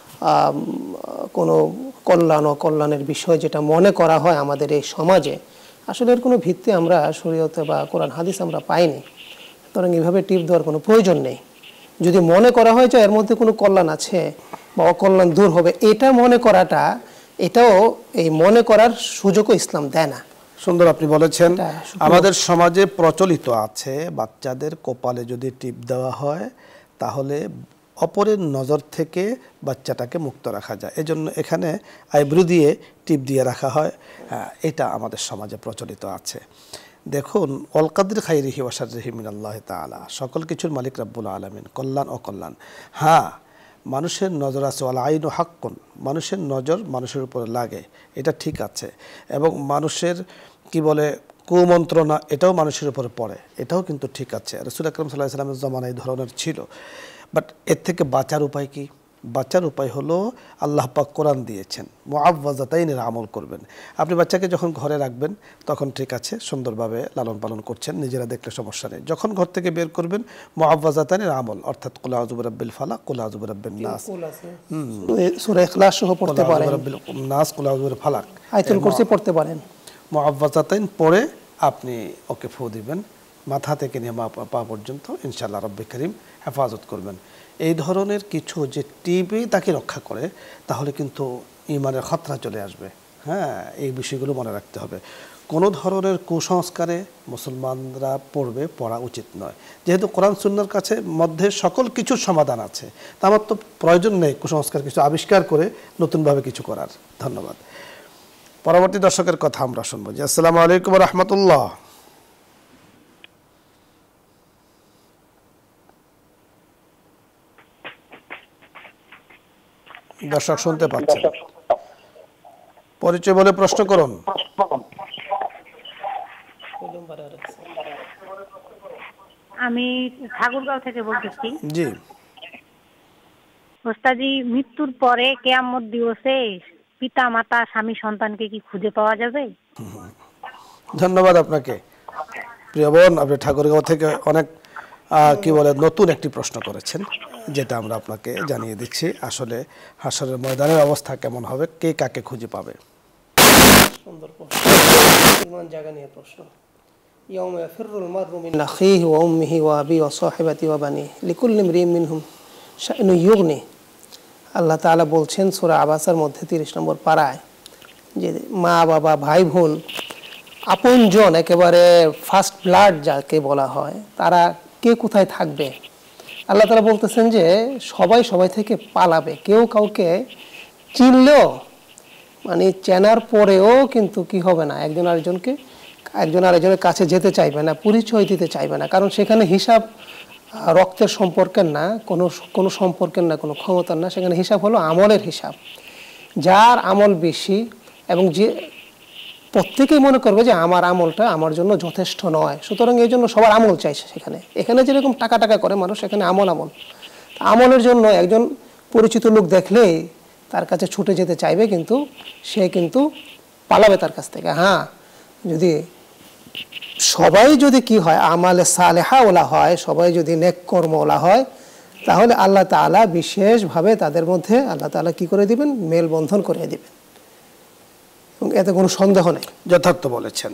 B: কোনো কল্যাণ অকল্যাণের বিষয় যেটা মনে করা হয় আমাদের এই সমাজে, আসলে এর কোনো ভিত্তি আমরা শরীয়তে বা কোরআন হাদিস আমরা পাইনি, সুতরাং এইভাবে টিপ দেওয়ার কোনো প্রয়োজন নেই। যদি মনে করা হয় যে এর মধ্যে কোনো কল্যাণ আছে বা অকল্যাণ দূর হবে, এটা মনে করাটা, এটাও এই মনে করার সুযোগও ইসলাম দেয় না।
A: সুন্দর আপনি বলেছেন। আমাদের সমাজে প্রচলিত আছে বাচ্চাদের কপালে যদি টিপ দেওয়া হয় তাহলে অপরের নজর থেকে বাচ্চাটাকে মুক্ত রাখা যায়, এজন্য এখানে আইব্রু দিয়ে টিপ দিয়ে রাখা হয়, এটা আমাদের সমাজে প্রচলিত আছে। দেখুন, অল কাদির খাইরিহি ওয়া শাররিহি মিনাল্লাহি তাআলা, সকল কিছুর মালিক রব্বুল আলামিন, কল্যাণ অকল্যাণ। হ্যাঁ, মানুষের নজর আছে, ওয়াল আইনু হাক্কুন, মানুষের নজর মানুষের উপরে লাগে, এটা ঠিক আছে। এবং মানুষের কি বলে কুমন্ত্রণা, এটাও মানুষের উপরে পড়ে, এটাও কিন্তু ঠিক আছে। রাসূল আকরাম সাল্লাল্লাহু আলাইহি ওয়াসাল্লামের জমানায় এই ধরনের ছিল। বাট এর থেকে বাঁচার উপায় কি? বাচ্চার উপায় হলো আল্লাহ পাক কোরআন দিয়েছেন, মুআওয়াযাতাইনের আমল করবেন। আপনি বাচ্চাকে যখন ঘরে রাখবেন তখন ঠিক আছে, সুন্দরভাবে লালন পালন করছেন, নিজেরা দেখলে সমস্যা নেই। যখন ঘর থেকে বের করবেন মুআওয়াযাতাইনের আমল, অর্থাৎ কুল আউযু বিরাব্বিল ফালাক, কুল আউযু বিরাব্বিন নাস, হুম
B: সূরা ইখলাস সহ পড়তে পারেন,
A: বিরাব্বিল নাস, কুল আউযু বিল ফালাক,
B: আয়াতুল কুরসি পড়তে পারেন।
A: মুআওয়াযাতাইন পড়ে আপনি ওকে ফু দিবেন, মাথা থেকে নিয়ে পা পর্যন্ত, ইনশাআল্লাহ রব্বি করিম হেফাজত করবেন। এই ধরনের কিছু যে টিপে তাকে রক্ষা করে, তাহলে কিন্তু ইমানের খতরা চলে আসবে। হ্যাঁ, এই বিষয়গুলো মনে রাখতে হবে। কোনো ধরনের কুসংস্কারে মুসলমানরা পড়বে, পড়া উচিত নয়। যেহেতু কোরআন সুন্নাহর কাছে মধ্যে সকল কিছুর সমাধান আছে, তা আমার তো প্রয়োজন নেই কুসংস্কার কিছু আবিষ্কার করে নতুনভাবে কিছু করার। ধন্যবাদ। পরবর্তী দর্শকের কথা আমরা শুনবো। জি, আসসালামু আলাইকুম ওয়া রাহমাতুল্লাহ। দর্শক শুনতে পাচ্ছেন? পরিচয় বলে প্রশ্ন করুন।
G: আমি ঠাকুরগাঁও থেকে বলতেছি।
A: জি।
G: ওস্তাদি, মৃত্যুর পরে কিয়ামত দিবসে পিতা মাতা স্বামী সন্তানকে কি খুঁজে পাওয়া যাবে?
A: ধন্যবাদ আপনাকে প্রিয় বোন, আপনি ঠাকুরগাঁও থেকে অনেক কি বলে নতুন একটি প্রশ্ন করেছেন, যেটা আমরা আপনাকে জানিয়ে দিচ্ছি। আসলে হাসরের ময়দানের অবস্থা কেমন হবে, কে কাকে খুঁজে পাবে?
B: সুন্দর প্রশ্ন, ইমান জায়গা নিয়ে প্রশ্ন। ইয়াউমা ইয়াফিরুল মারউ মিন আখিহি ওয়া উম্মিহি ওয়া আবিহি ওয়া সাহিবাতিহি ওয়া বানিহি লিকুল্লি ইমরিইন মিনহুম শা'নুন ইউগনি। আল্লাহ তাআলা বলছেন সূরা আবাসার মধ্যে তিরিশ নম্বর পারায় যে মা বাবা ভাই বোন আপনজন, একেবারে ফার্স্ট ব্লাড যাকে বলা হয়, তারা কে কোথায় থাকবে। আল্লাহ তাআলা বলতেছেন যে সবাই সবাই থেকে পালাবে, কেউ কাউকে চিনলেও মানে চেনার পরেও কিন্তু কি হবে না, একজন আরেকজনকে একজন আরেকজনের কাছে যেতে চাইবে না, পরিচয় দিতে চাইবে না। কারণ সেখানে হিসাব রক্তের সম্পর্কের না, কোনো কোনো সম্পর্কের না, কোনো ক্ষমতার না, সেখানে হিসাব হলো আমলের হিসাব। যার আমল বেশি এবং যে প্রত্যেকেই মনে করবে যে আমার আমলটা আমার জন্য যথেষ্ট নয়, সুতরাং এই জন্য সবার আমল চাইছে। সেখানে এখানে যেরকম টাকা টাকা করে মানুষ, সেখানে আমল আমল আমলের জন্য একজন পরিচিত লোক দেখলেই তার কাছে ছুটে যেতে চাইবে, কিন্তু সে কিন্তু পালাবে তার কাছ থেকে। হ্যাঁ, যদি সবাই যদি কি হয়, আমালে সালেহা ওলা হয়, সবাই যদি নেক কর্ম ওলা হয়, তাহলে আল্লাহ তাআলা বিশেষভাবে তাদের মধ্যে আল্লাহ তাআলা কি করে দিবেন, মেলবন্ধন করে দিবেন, এবং এতে কোনো সন্দেহ নেই।
A: যথার্থ বলেছেন।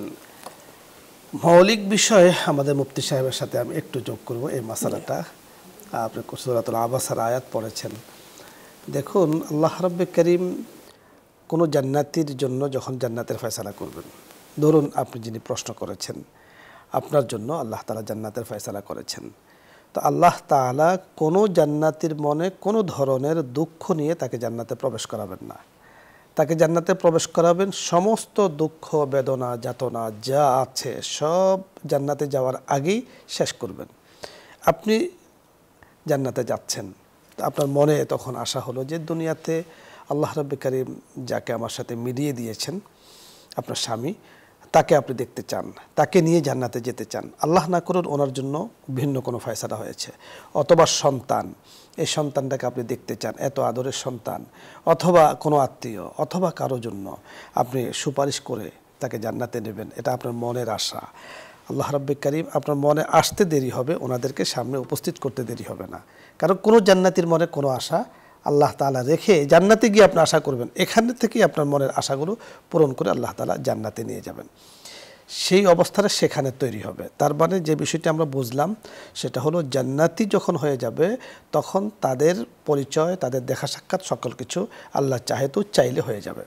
A: মৌলিক বিষয়ে আমাদের মুফতি সাহেবের সাথে আমি একটু যোগ করব এই মাসালাটা। আপনি সূরাতুল আবাসার আয়াত পড়েছেন। দেখুন, আল্লাহ রাব্বুল কারীম কোনো জান্নাতীর জন্য যখন জান্নাতের ফয়সালা করবেন, ধরুন আপনি যিনি প্রশ্ন করেছেন, আপনার জন্য আল্লাহ তাআলা জান্নাতের ফয়সালা করেছেন, তো আল্লাহ তাআলা কোনো জান্নাতীর মনে কোনো ধরনের দুঃখ নিয়ে তাকে জান্নাতে প্রবেশ করাবেন না। তাকে জান্নাতে প্রবেশ করাবেন সমস্ত দুঃখ বেদনা যাতনা যা আছে সব জান্নাতে যাওয়ার আগেই শেষ করবেন। আপনি জান্নাতে যাচ্ছেন, আপনার মনে তখন আশা হলো যে দুনিয়াতে আল্লাহ রাব্বুল কারীম যাকে আমার সাথে মিলিয়ে দিয়েছেন, আপনার স্বামী, তাকে আপনি দেখতে চান, তাকে নিয়ে জান্নাতে যেতে চান। আল্লাহ না করুন ওনার জন্য ভিন্ন কোনো ফয়সালা হয়েছে, অথবা সন্তান, এই সন্তানটাকে আপনি দেখতে চান, এত আদরের সন্তান, অথবা কোনো আত্মীয়, অথবা কারো জন্য আপনি সুপারিশ করে তাকে জান্নাতে নেবেন, এটা আপনার মনের আশা। আল্লাহ রাব্বুল কারীম আপনার মনে আসতে দেরি হবে, ওনাদেরকে সামনে উপস্থিত করতে দেরি হবে না। কারণ কোনো জান্নাতীর মনে কোনো আশা আল্লাহ তাআলা রেখে জান্নাতে গিয়ে আপনি আশা করবেন, এখান থেকেই আপনার মনের আশাগুলো পূরণ করে আল্লাহ তাআলা জান্নাতে নিয়ে যাবেন। সেই অবস্থাটা সেখানে তৈরি হবে। তার মানে যে বিষয়টি আমরা বুঝলাম সেটা হলো, জান্নাতি যখন হয়ে যাবে তখন তাদের পরিচয়, তাদের দেখা সাক্ষাৎ সকল কিছু আল্লাহ চাহে তো চাইলে হয়ে যাবে।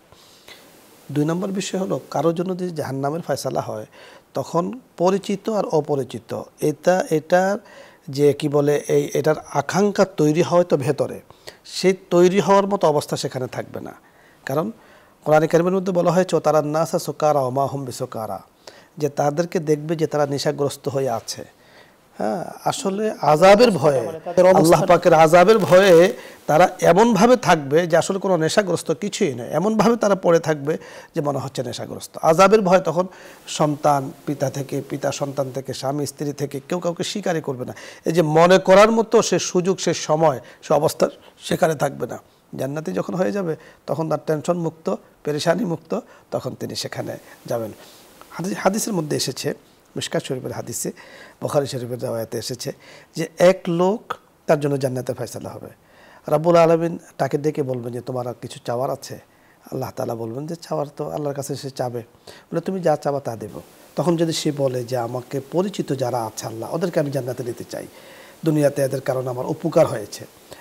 A: দুই নম্বর বিষয় হলো, কারোর জন্য যদি জাহান্নামের ফয়সালা হয় তখন পরিচিত আর অপরিচিত এটা এটার যে কি বলে এই এটার আকাঙ্ক্ষা তৈরি হয় তো ভেতরে, সেই তৈরি হওয়ার মতো অবস্থা সেখানে থাকবে না। কারণ কোরআনে কারিমের মধ্যে বলা হয়েছে তারা নাসা সুকারা ওয়া মা হুম বিসুকারা, যে তাদেরকে দেখবে যে তারা নেশাগ্রস্ত হয়ে আছে। হ্যাঁ, আসলে আযাবের ভয়ে, আল্লাহ পাকের আযাবের ভয়ে তারা এমনভাবে থাকবে যে আসলে কোনো নেশাগ্রস্ত কিছুই নেই, এমনভাবে তারা পড়ে থাকবে যে মনে হচ্ছে নেশাগ্রস্ত। আযাবের ভয় তখন সন্তান পিতা থেকে, পিতা সন্তান থেকে, স্বামী স্ত্রী থেকে কেউ কাউকে স্বীকারই করবে না। এই যে মনে করার মতো সে সুযোগ, সে সময়, সে অবস্থা সেখানে থাকবে না। জান্নাতি যখন হয়ে যাবে তখন তার টেনশন মুক্ত, পেরেশানি মুক্ত, তখন তিনি সেখানে যাবেন। হাদিস হাদিসের মধ্যে এসেছে, মিশকাত শরীফের হাদিসে, বুখারী শরীফের riwayate এসেছে যে এক লোক, তার জন্য জান্নাতের ফয়সালা হবে। রাব্বুল আলামিন তাকে ডেকে বলবেন যে তোমার আর কিছু চাওয়ার আছে? আল্লাহ তাআলা বলবেন যে চাওয়ার তো আল্লাহর কাছে সে চাবে, বলে তুমি যা চাওয়া তা দেব। তখন যদি সে বলে যে আমাকে পরিচিত যারা আছে আল্লাহ, ওদেরকে আমি জান্নাতে নিতে চাই, দুনিয়াতে এদের কারণে আমার উপকার হয়েছে,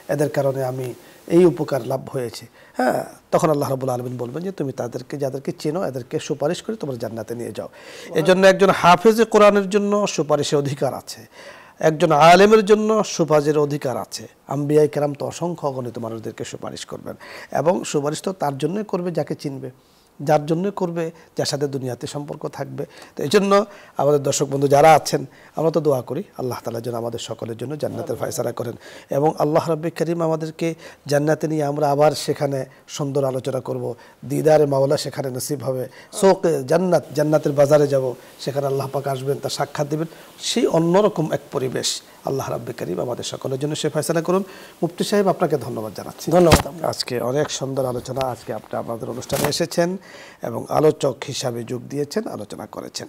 A: এদের কারণে আমি এই উপকার লাভ হয়েছে, হ্যাঁ, তখন আল্লাহ রাব্বুল আলামিন বলবেন যে তুমি তাদেরকে যাদেরকে চেনো এদেরকে সুপারিশ করে তোমার জান্নাতে নিয়ে যাও। এজন্য একজন হাফেজে কোরআনের জন্য সুপারিশের অধিকার আছে, একজন আলেমের জন্য সুপারিশের অধিকার আছে। আম্বিয়ায়ে কেরাম তো অসংখ্য অগণিত মানুষদেরকে সুপারিশ করবেন, এবং সুপারিশ তো তার জন্যই করবে যাকে চিনবে, যার জন্য করবে, যার সাথে দুনিয়াতে সম্পর্ক থাকবে। তো এই জন্য আমাদের দর্শক বন্ধু যারা আছেন, আমরা তো দোয়া করি আল্লাহ তাআলা যেন আমাদের সকলের জন্য জান্নাতের ফয়সালা করেন, এবং আল্লাহ রাব্বুল কারীম আমাদেরকে জান্নাতে নিয়ে আমরা আবার সেখানে সুন্দর আলোচনা করব, দিদারে মাওলা সেখানে নসিব হবে, শোকে জান্নাত, জান্নাতের বাজারে যাব, সেখানে আল্লাহ পাক আসবেন, তার সাক্ষাৎ দেবেন, সেই অন্যরকম এক পরিবেশ আল্লাহ রাব্বুল কারীম আমাদের সকলের জন্য সে ফয়সালা করুন। মুফতি সাহেব, আপনাকে ধন্যবাদ জানাচ্ছি।
B: ধন্যবাদ।
A: আজকে অনেক সুন্দর আলোচনা, আজকে আপনি আমাদের অনুষ্ঠানে এসেছেন এবং আলোচক হিসাবে যোগ দিয়েছেন, আলোচনা করেছেন।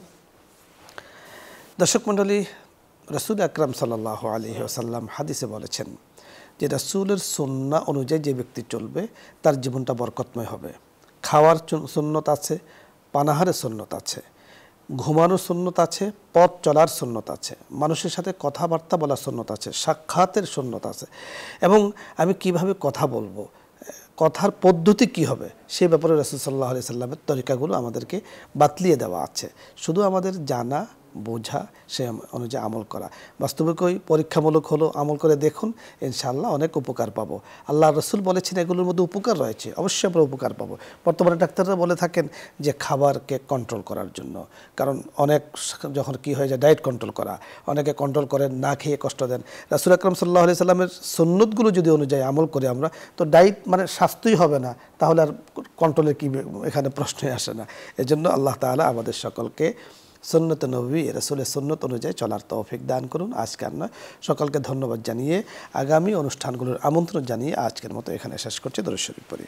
A: দর্শক মণ্ডলী, রাসূল আকরাম সাল্লাল্লাহু আলাইহি ওয়াসাল্লাম হাদিসে বলেছেন যে রাসূলের সুন্নাহ অনুযায়ী যে ব্যক্তি চলবে তার জীবনটা বরকতময় হবে। খাওয়ার সুন্নত আছে, পানাহারের সুন্নত আছে, ঘুমানোর সুন্নত আছে, পথ চলার সুন্নত আছে, মানুষের সাথে কথাবার্তা বলার সুন্নত আছে, সাক্ষাতের সুন্নত আছে, এবং আমি কিভাবে কথা বলবো, কথার পদ্ধতি কি হবে, সেই ব্যাপারে রাসূল সাল্লাল্লাহু আলাইহি সাল্লামের তরিকাগুলো আমাদেরকে বাতলিয়ে দেওয়া আছে। শুধু আমাদের জানা, বোঝা, সে অনুযায়ী আমল করা। বাস্তবিকই পরীক্ষামূলক হলো, আমল করে দেখুন, ইনশাআল্লাহ অনেক উপকার পাবো। আল্লাহ রসুল বলেছেন এগুলোর মধ্যে উপকার রয়েছে, অবশ্যই আমরা উপকার পাবো। বর্তমানে ডাক্তাররা বলে থাকেন যে খাবারকে কন্ট্রোল করার জন্য, কারণ অনেক যখন কি হয়ে যায় ডায়েট কন্ট্রোল করা, অনেকে কন্ট্রোল করেন, না খেয়ে কষ্ট দেন। রাসূল আকরাম সাল্লাল্লাহু আলাইহি সাল্লামের সুন্নতগুলো যদি অনুযায়ী আমল করি আমরা, তো ডায়েট মানে স্বাস্থ্যই হবে না, তাহলে আর কন্ট্রোলের কি এখানে প্রশ্নই আসে না। এজন্য আল্লাহ তাআলা আমাদের সকলকে সুন্নত নবী রাসূলের সুন্নত অনুযায়ী চলার তৌফিক দান করুন। আজকে আমরা সকলকে ধন্যবাদ জানিয়ে আগামী অনুষ্ঠানগুলোর আমন্ত্রণ জানিয়ে আজকের মতো এখানে শেষ করছি। দরুদ শরীফ পড়ি।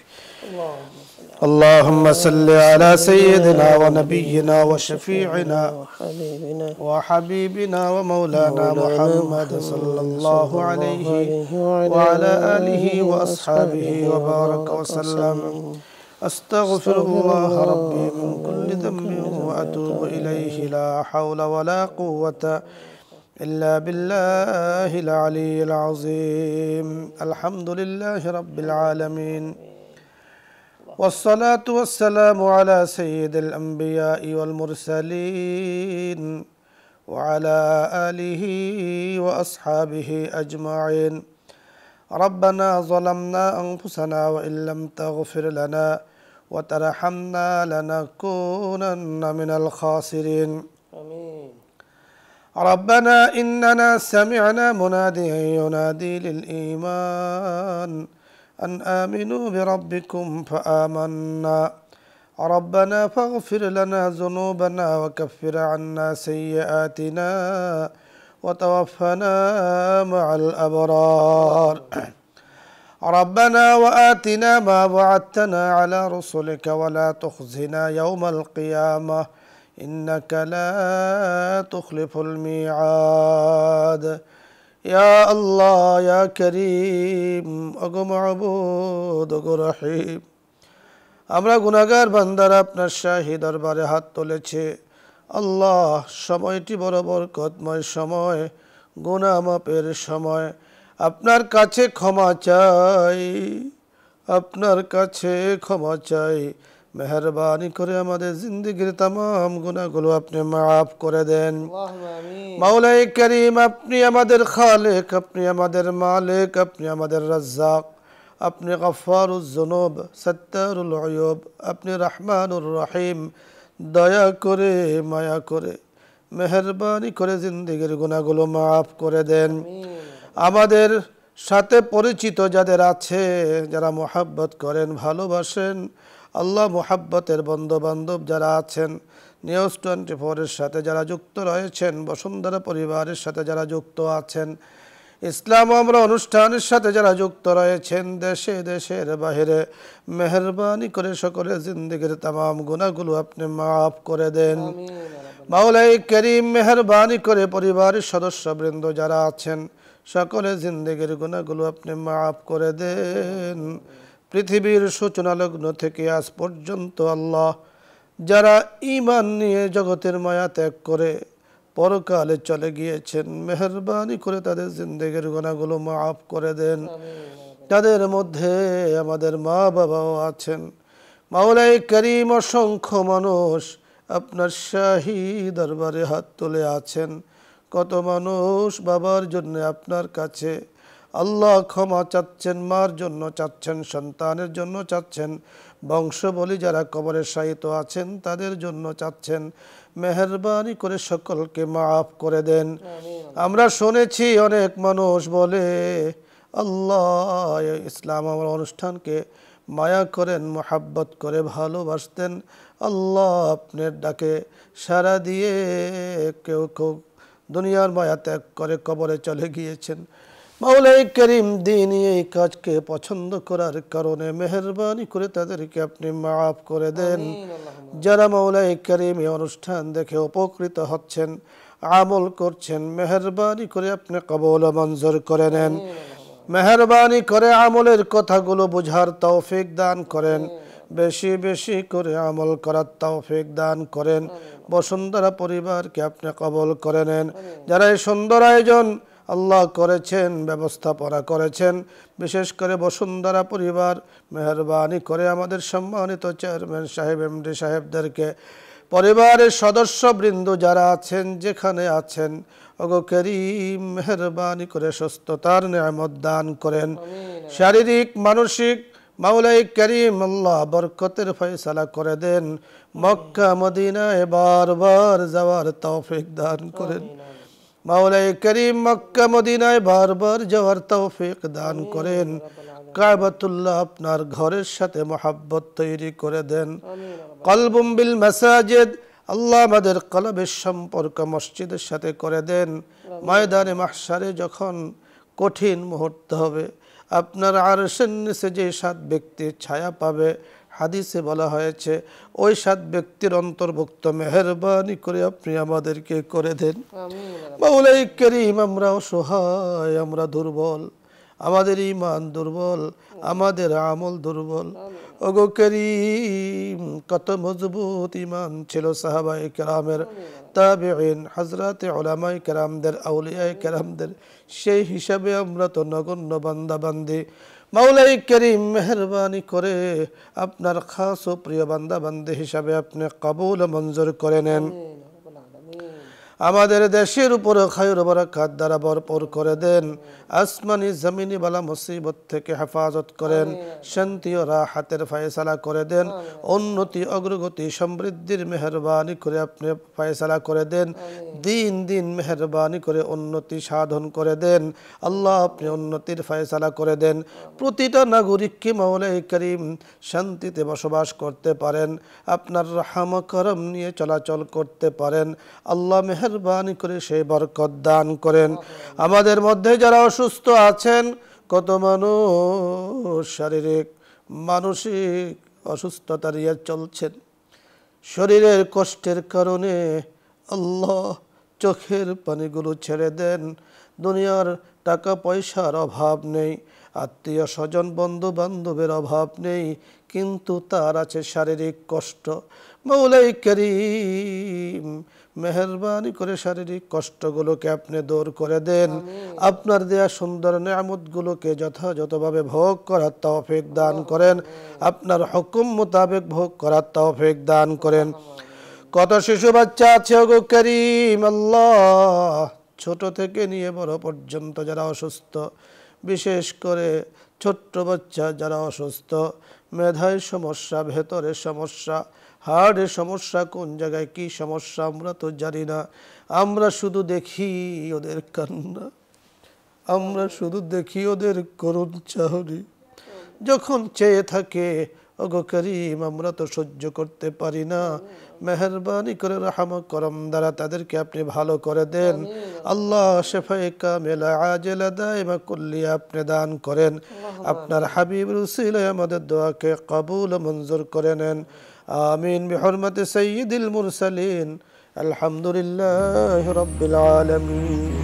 A: আল্লাহুম্মা সাল্লি আলা সাইয়্যিদিনা ওয়া নাবিয়্যিনা ওয়া শাফি'িনা ওয়া হাবিবিনা ওয়া মাওলানা মুহাম্মদ সাল্লাল্লাহু আলাইহি ওয়া আলা আলিহি ওয়া আসহাবিহি ওয়া বারাকা ওয়া সাল্লাম। أستغفر الله ربي من كل ذنب وأتوب إليه لا حول ولا قوة إلا بالله العلي العظيم. الحمد لله رب العالمين، والصلاة والسلام على سيد الأنبياء والمرسلين وعلى آله وأصحابه أجمعين. ربنا ظلمنا أنفسنا وإن لم تغفر لنا وترحمنا لنكونن من الخاسرين. آمين. ربنا إننا سمعنا مناديا ينادي للإيمان أن آمنوا بربكم فآمنا. ربنا فاغفر لنا ذنوبنا وكفر عنا سيئاتنا وتوفنا مع الأبرار. ربنا وآتنا ما وعدتنا على رسلك ولا تخزنا يوم القيامة إنك لا تخلف الميعاد. يا الله يا كريم أغو معبود أغو رحيم, আমরা গুনাহগার বান্দারা আপনার শাহী দরবারে হাত তুলেছি। আল্লাহ, সময়টি বড় বরকতময় সময়, গুনাহ মাপের সময়। আপনার কাছে ক্ষমা চাই, আপনার কাছে ক্ষমা চাই। মেহেরবানি করে আমাদের জিন্দেগির तमाम গুনাহগুলো আপনি মাফ করে দেন। মাওলাই করিম, আপনি আমাদের খালেক, আপনি আমাদের মালিক, আপনি আমাদের রাজ্জাক, আপনি গফফারুজ যুনুব, সত্তারুল উয়ুব, আপনি রহমানুর রহিম। দয়া করে, মায়া করে, মেহেরবানি করে জিন্দেগির গুনাহগুলো মাফ করে দেন। আমাদের সাথে পরিচিত যাদের আছে, যারা মোহাব্বত করেন, ভালোবাসেন, আল্লাহ মোহাব্বতের বন্ধু বান্ধব যারা আছেন, নিউজ টোয়েন্টি ফোরের সাথে যারা যুক্ত রয়েছেন, বসুন্ধরা পরিবারের সাথে যারা যুক্ত আছেন, ইসলাম আমরা অনুষ্ঠানের সাথে যারা যুক্ত রয়েছেন, দেশে দেশের বাহিরে, মেহেরবানি করে সকলের জিন্দেগির तमाम গুনাহগুলো আপনি মাফ করে দেন। মাওলাই করিম, মেহেরবানি করে পরিবারের সদস্যবৃন্দ যারা আছেন, সকলের জিন্দেগির গুনাহগুলো আপনি মাফ করে দেন। পৃথিবীর সূচনা লগ্ন থেকে আজ পর্যন্ত আল্লাহ, যারা ঈমান নিয়ে জগতের মায়া ত্যাগ করে পরকালে চলে গিয়েছেন, মেহেরবানি করে তাদের জিন্দেগির গুনাহগুলো মাফ করে দেন। তাদের মধ্যে আমাদের মা বাবাও আছেন। মাওলাই করিম, অসংখ্য মানুষ আপনার শাহী দরবারে হাত তুলে আছেন। কত মানুষ বাবার জন্য আপনার কাছে আল্লাহ ক্ষমা চাচ্ছেন, মার জন্য চাচ্ছেন, সন্তানের জন্য চাচ্ছেন, বংশবলী যারা কবরে শায়িত আছেন তাদের জন্য চাচ্ছেন। মেহেরবানি করে সকলকে মাফ করে দেন। আমরা শুনেছি অনেক মানুষ বলে, আল্লাহ ইসলাম আমার অনুষ্ঠানকে মায়া করেন, মোহাব্বত করে ভালোবাসতেন। আল্লাহ আপনার ডাকে সাড়া দিয়ে কেউ কেউ দুনিয়ার মায়া ত্যাগ করে কবরে চলে গিয়েছেন। মাওলাই করিম দিন এই কাজকে পছন্দ করার কারণে মেহেরবানি করে তাদেরকে আপনি মাফ করে দেন। যারা মাওলাই করিম এই অনুষ্ঠান দেখে উপকৃত হচ্ছেন, আমল করছেন, মেহেরবানি করে আপনি কবুল মঞ্জুর করে নেন। মেহেরবানি করে আমলের কথাগুলো বুঝার তৌফিক দান করেন, বেশি বেশি করে আমল করার তৌফিক দান করেন। বসুন্ধরা পরিবারকে আপনি কবুল করে নেন। যারা এই সুন্দর আয়োজন আল্লাহ করেছেন, ব্যবস্থাপনা করেছেন, বিশেষ করে বসুন্ধরা পরিবার, মেহেরবানি করে আমাদের সম্মানিত চেয়ারম্যান সাহেব, এমডি সাহেবদেরকে, পরিবারের সদস্যবৃন্দ যারা আছেন, যেখানে আছেন, ওগো করিম মেহেরবানি করে সুস্থতার নিয়ামত দান করেন। শারীরিক মানসিক মাওলাই করিম আল্লাহ বরকতের ফয়সালা করে দেন। মক্কা মদিনায় বারবার যাওয়ার তৌফিক দান করেন। মাওলাই করিম মক্কা মদিনায় বারবার যাওয়ার তৌফিক দান করেন। কাবাতুল্লাহ আপনার ঘরের সাথে মোহাব্বত তৈরি করে দেন। কলবুম বিল মাসাজিদ, আল্লাহ আমাদের কলবের সম্পর্ক মসজিদের সাথে করে দেন। ময়দানে মাহশারে যখন কঠিন মুহূর্ত হবে, আপনার আরশের নিচে যে সাত ব্যক্তির ছায়া পাবে, হাদিসে বলা হয়েছে ওই সাত ব্যক্তির অন্তর্ভুক্ত মেহেরবানি করে আপনি আমাদেরকে করে দেন। মাওলাই করিম আমরা অসহায়, আমরা দুর্বল, আমাদের ঈমান দুর্বল, আমাদের আমল দুর্বল। ওগো করিম কত মজবুত ঈমান ছিল সাহাবায়ে কেরামের, তাবিঈন, হযরতে উলামায়ে কেরামদের, আউলিয়ায়ে কেরামদের, সেই হিসাবে আমরা তো নগণ্য বান্দা বান্দি। মাওলাই করিম মেহেরবানি করে আপনার খাস ও প্রিয় বান্দা বান্দি হিসাবে আপনি কবুল মঞ্জুর করে নেন। আমাদের দেশের উপর খায়র বরকত দ্বারা ভরপুর করে দেন। আসমানি জমিনি বালা মুসিবত থেকে হেফাজত করেন। শান্তি ও রাহাতের ফয়সালা করে দেন। উন্নতি, অগ্রগতি, সমৃদ্ধির মেহেরবানি করে আপনি ফয়সালা করে দেন। দিন দিন মেহেরবানি করে উন্নতি সাধন করে দেন। আল্লাহ আপনি উন্নতির ফয়সালা করে দেন। প্রতিটা নাগরিককে মাওলাই করিম শান্তিতে বসবাস করতে পারেন, আপনার রহম করম নিয়ে চলাচল করতে পারেন। আল্লাহ মেহেরবানি করে সেই বরকত দান করেন। আমাদের মধ্যে যারা অসুস্থ আছেন, কত মানুষ শারীরিক মানসিক অসুস্থতা নিয়ে চলছেন, শরীরের কষ্টের কারণে আল্লাহ চোখের পানিগুলো ছেড়ে দেন। দুনিয়ার টাকা পয়সার অভাব নেই, আত্মীয় স্বজন বন্ধু বান্ধবের অভাব নেই, কিন্তু তার আছে শারীরিক কষ্ট। মাওলাই করিম মেহেরবানি করে শারীরিক কষ্টগুলোকে আপনি দূর করে দেন। আপনার দেয়া সুন্দর নেয়ামতগুলোকে যথাযথভাবে ভোগ করার তৌফিক দান করেন। আপনার হুকুম মোতাবেক ভোগ করার তৌফিক দান করেন। কত শিশু বাচ্চা আছে ওগো করিম আল্লাহ, ছোট থেকে নিয়ে বড় পর্যন্ত যারা অসুস্থ, বিশেষ করে ছোট্ট বাচ্চা যারা অসুস্থ, মেধায় সমস্যা, ভেতরের সমস্যা, হার্টের সমস্যা, কোন জায়গায় কি সমস্যা আমরা তো জানি না। আমরা শুধু দেখি ওদের কান্না, আমরা শুধু দেখি ওদের করুণ চাহনি। যখন চেয়ে থাকে ওগো করিম আমরা তো সহ্য করতে পারি না। মেহেরবানি করে রহম করম দ্বারা তাদেরকে আপনি ভালো করে দেন। আল্লাহ শেফায়ে কামিলা আজেলা দাইমা কুল্লিয়া আপনি দান করেন। আপনার হাবিবের উসিলায় আমাদের দোয়াকে কবুল মঞ্জুর করে নেন। আমিন বিহুরমতি সাইয়্যিদিল মুরসালিন। আলহামদুলিল্লাহি রাব্বিল আলামিন।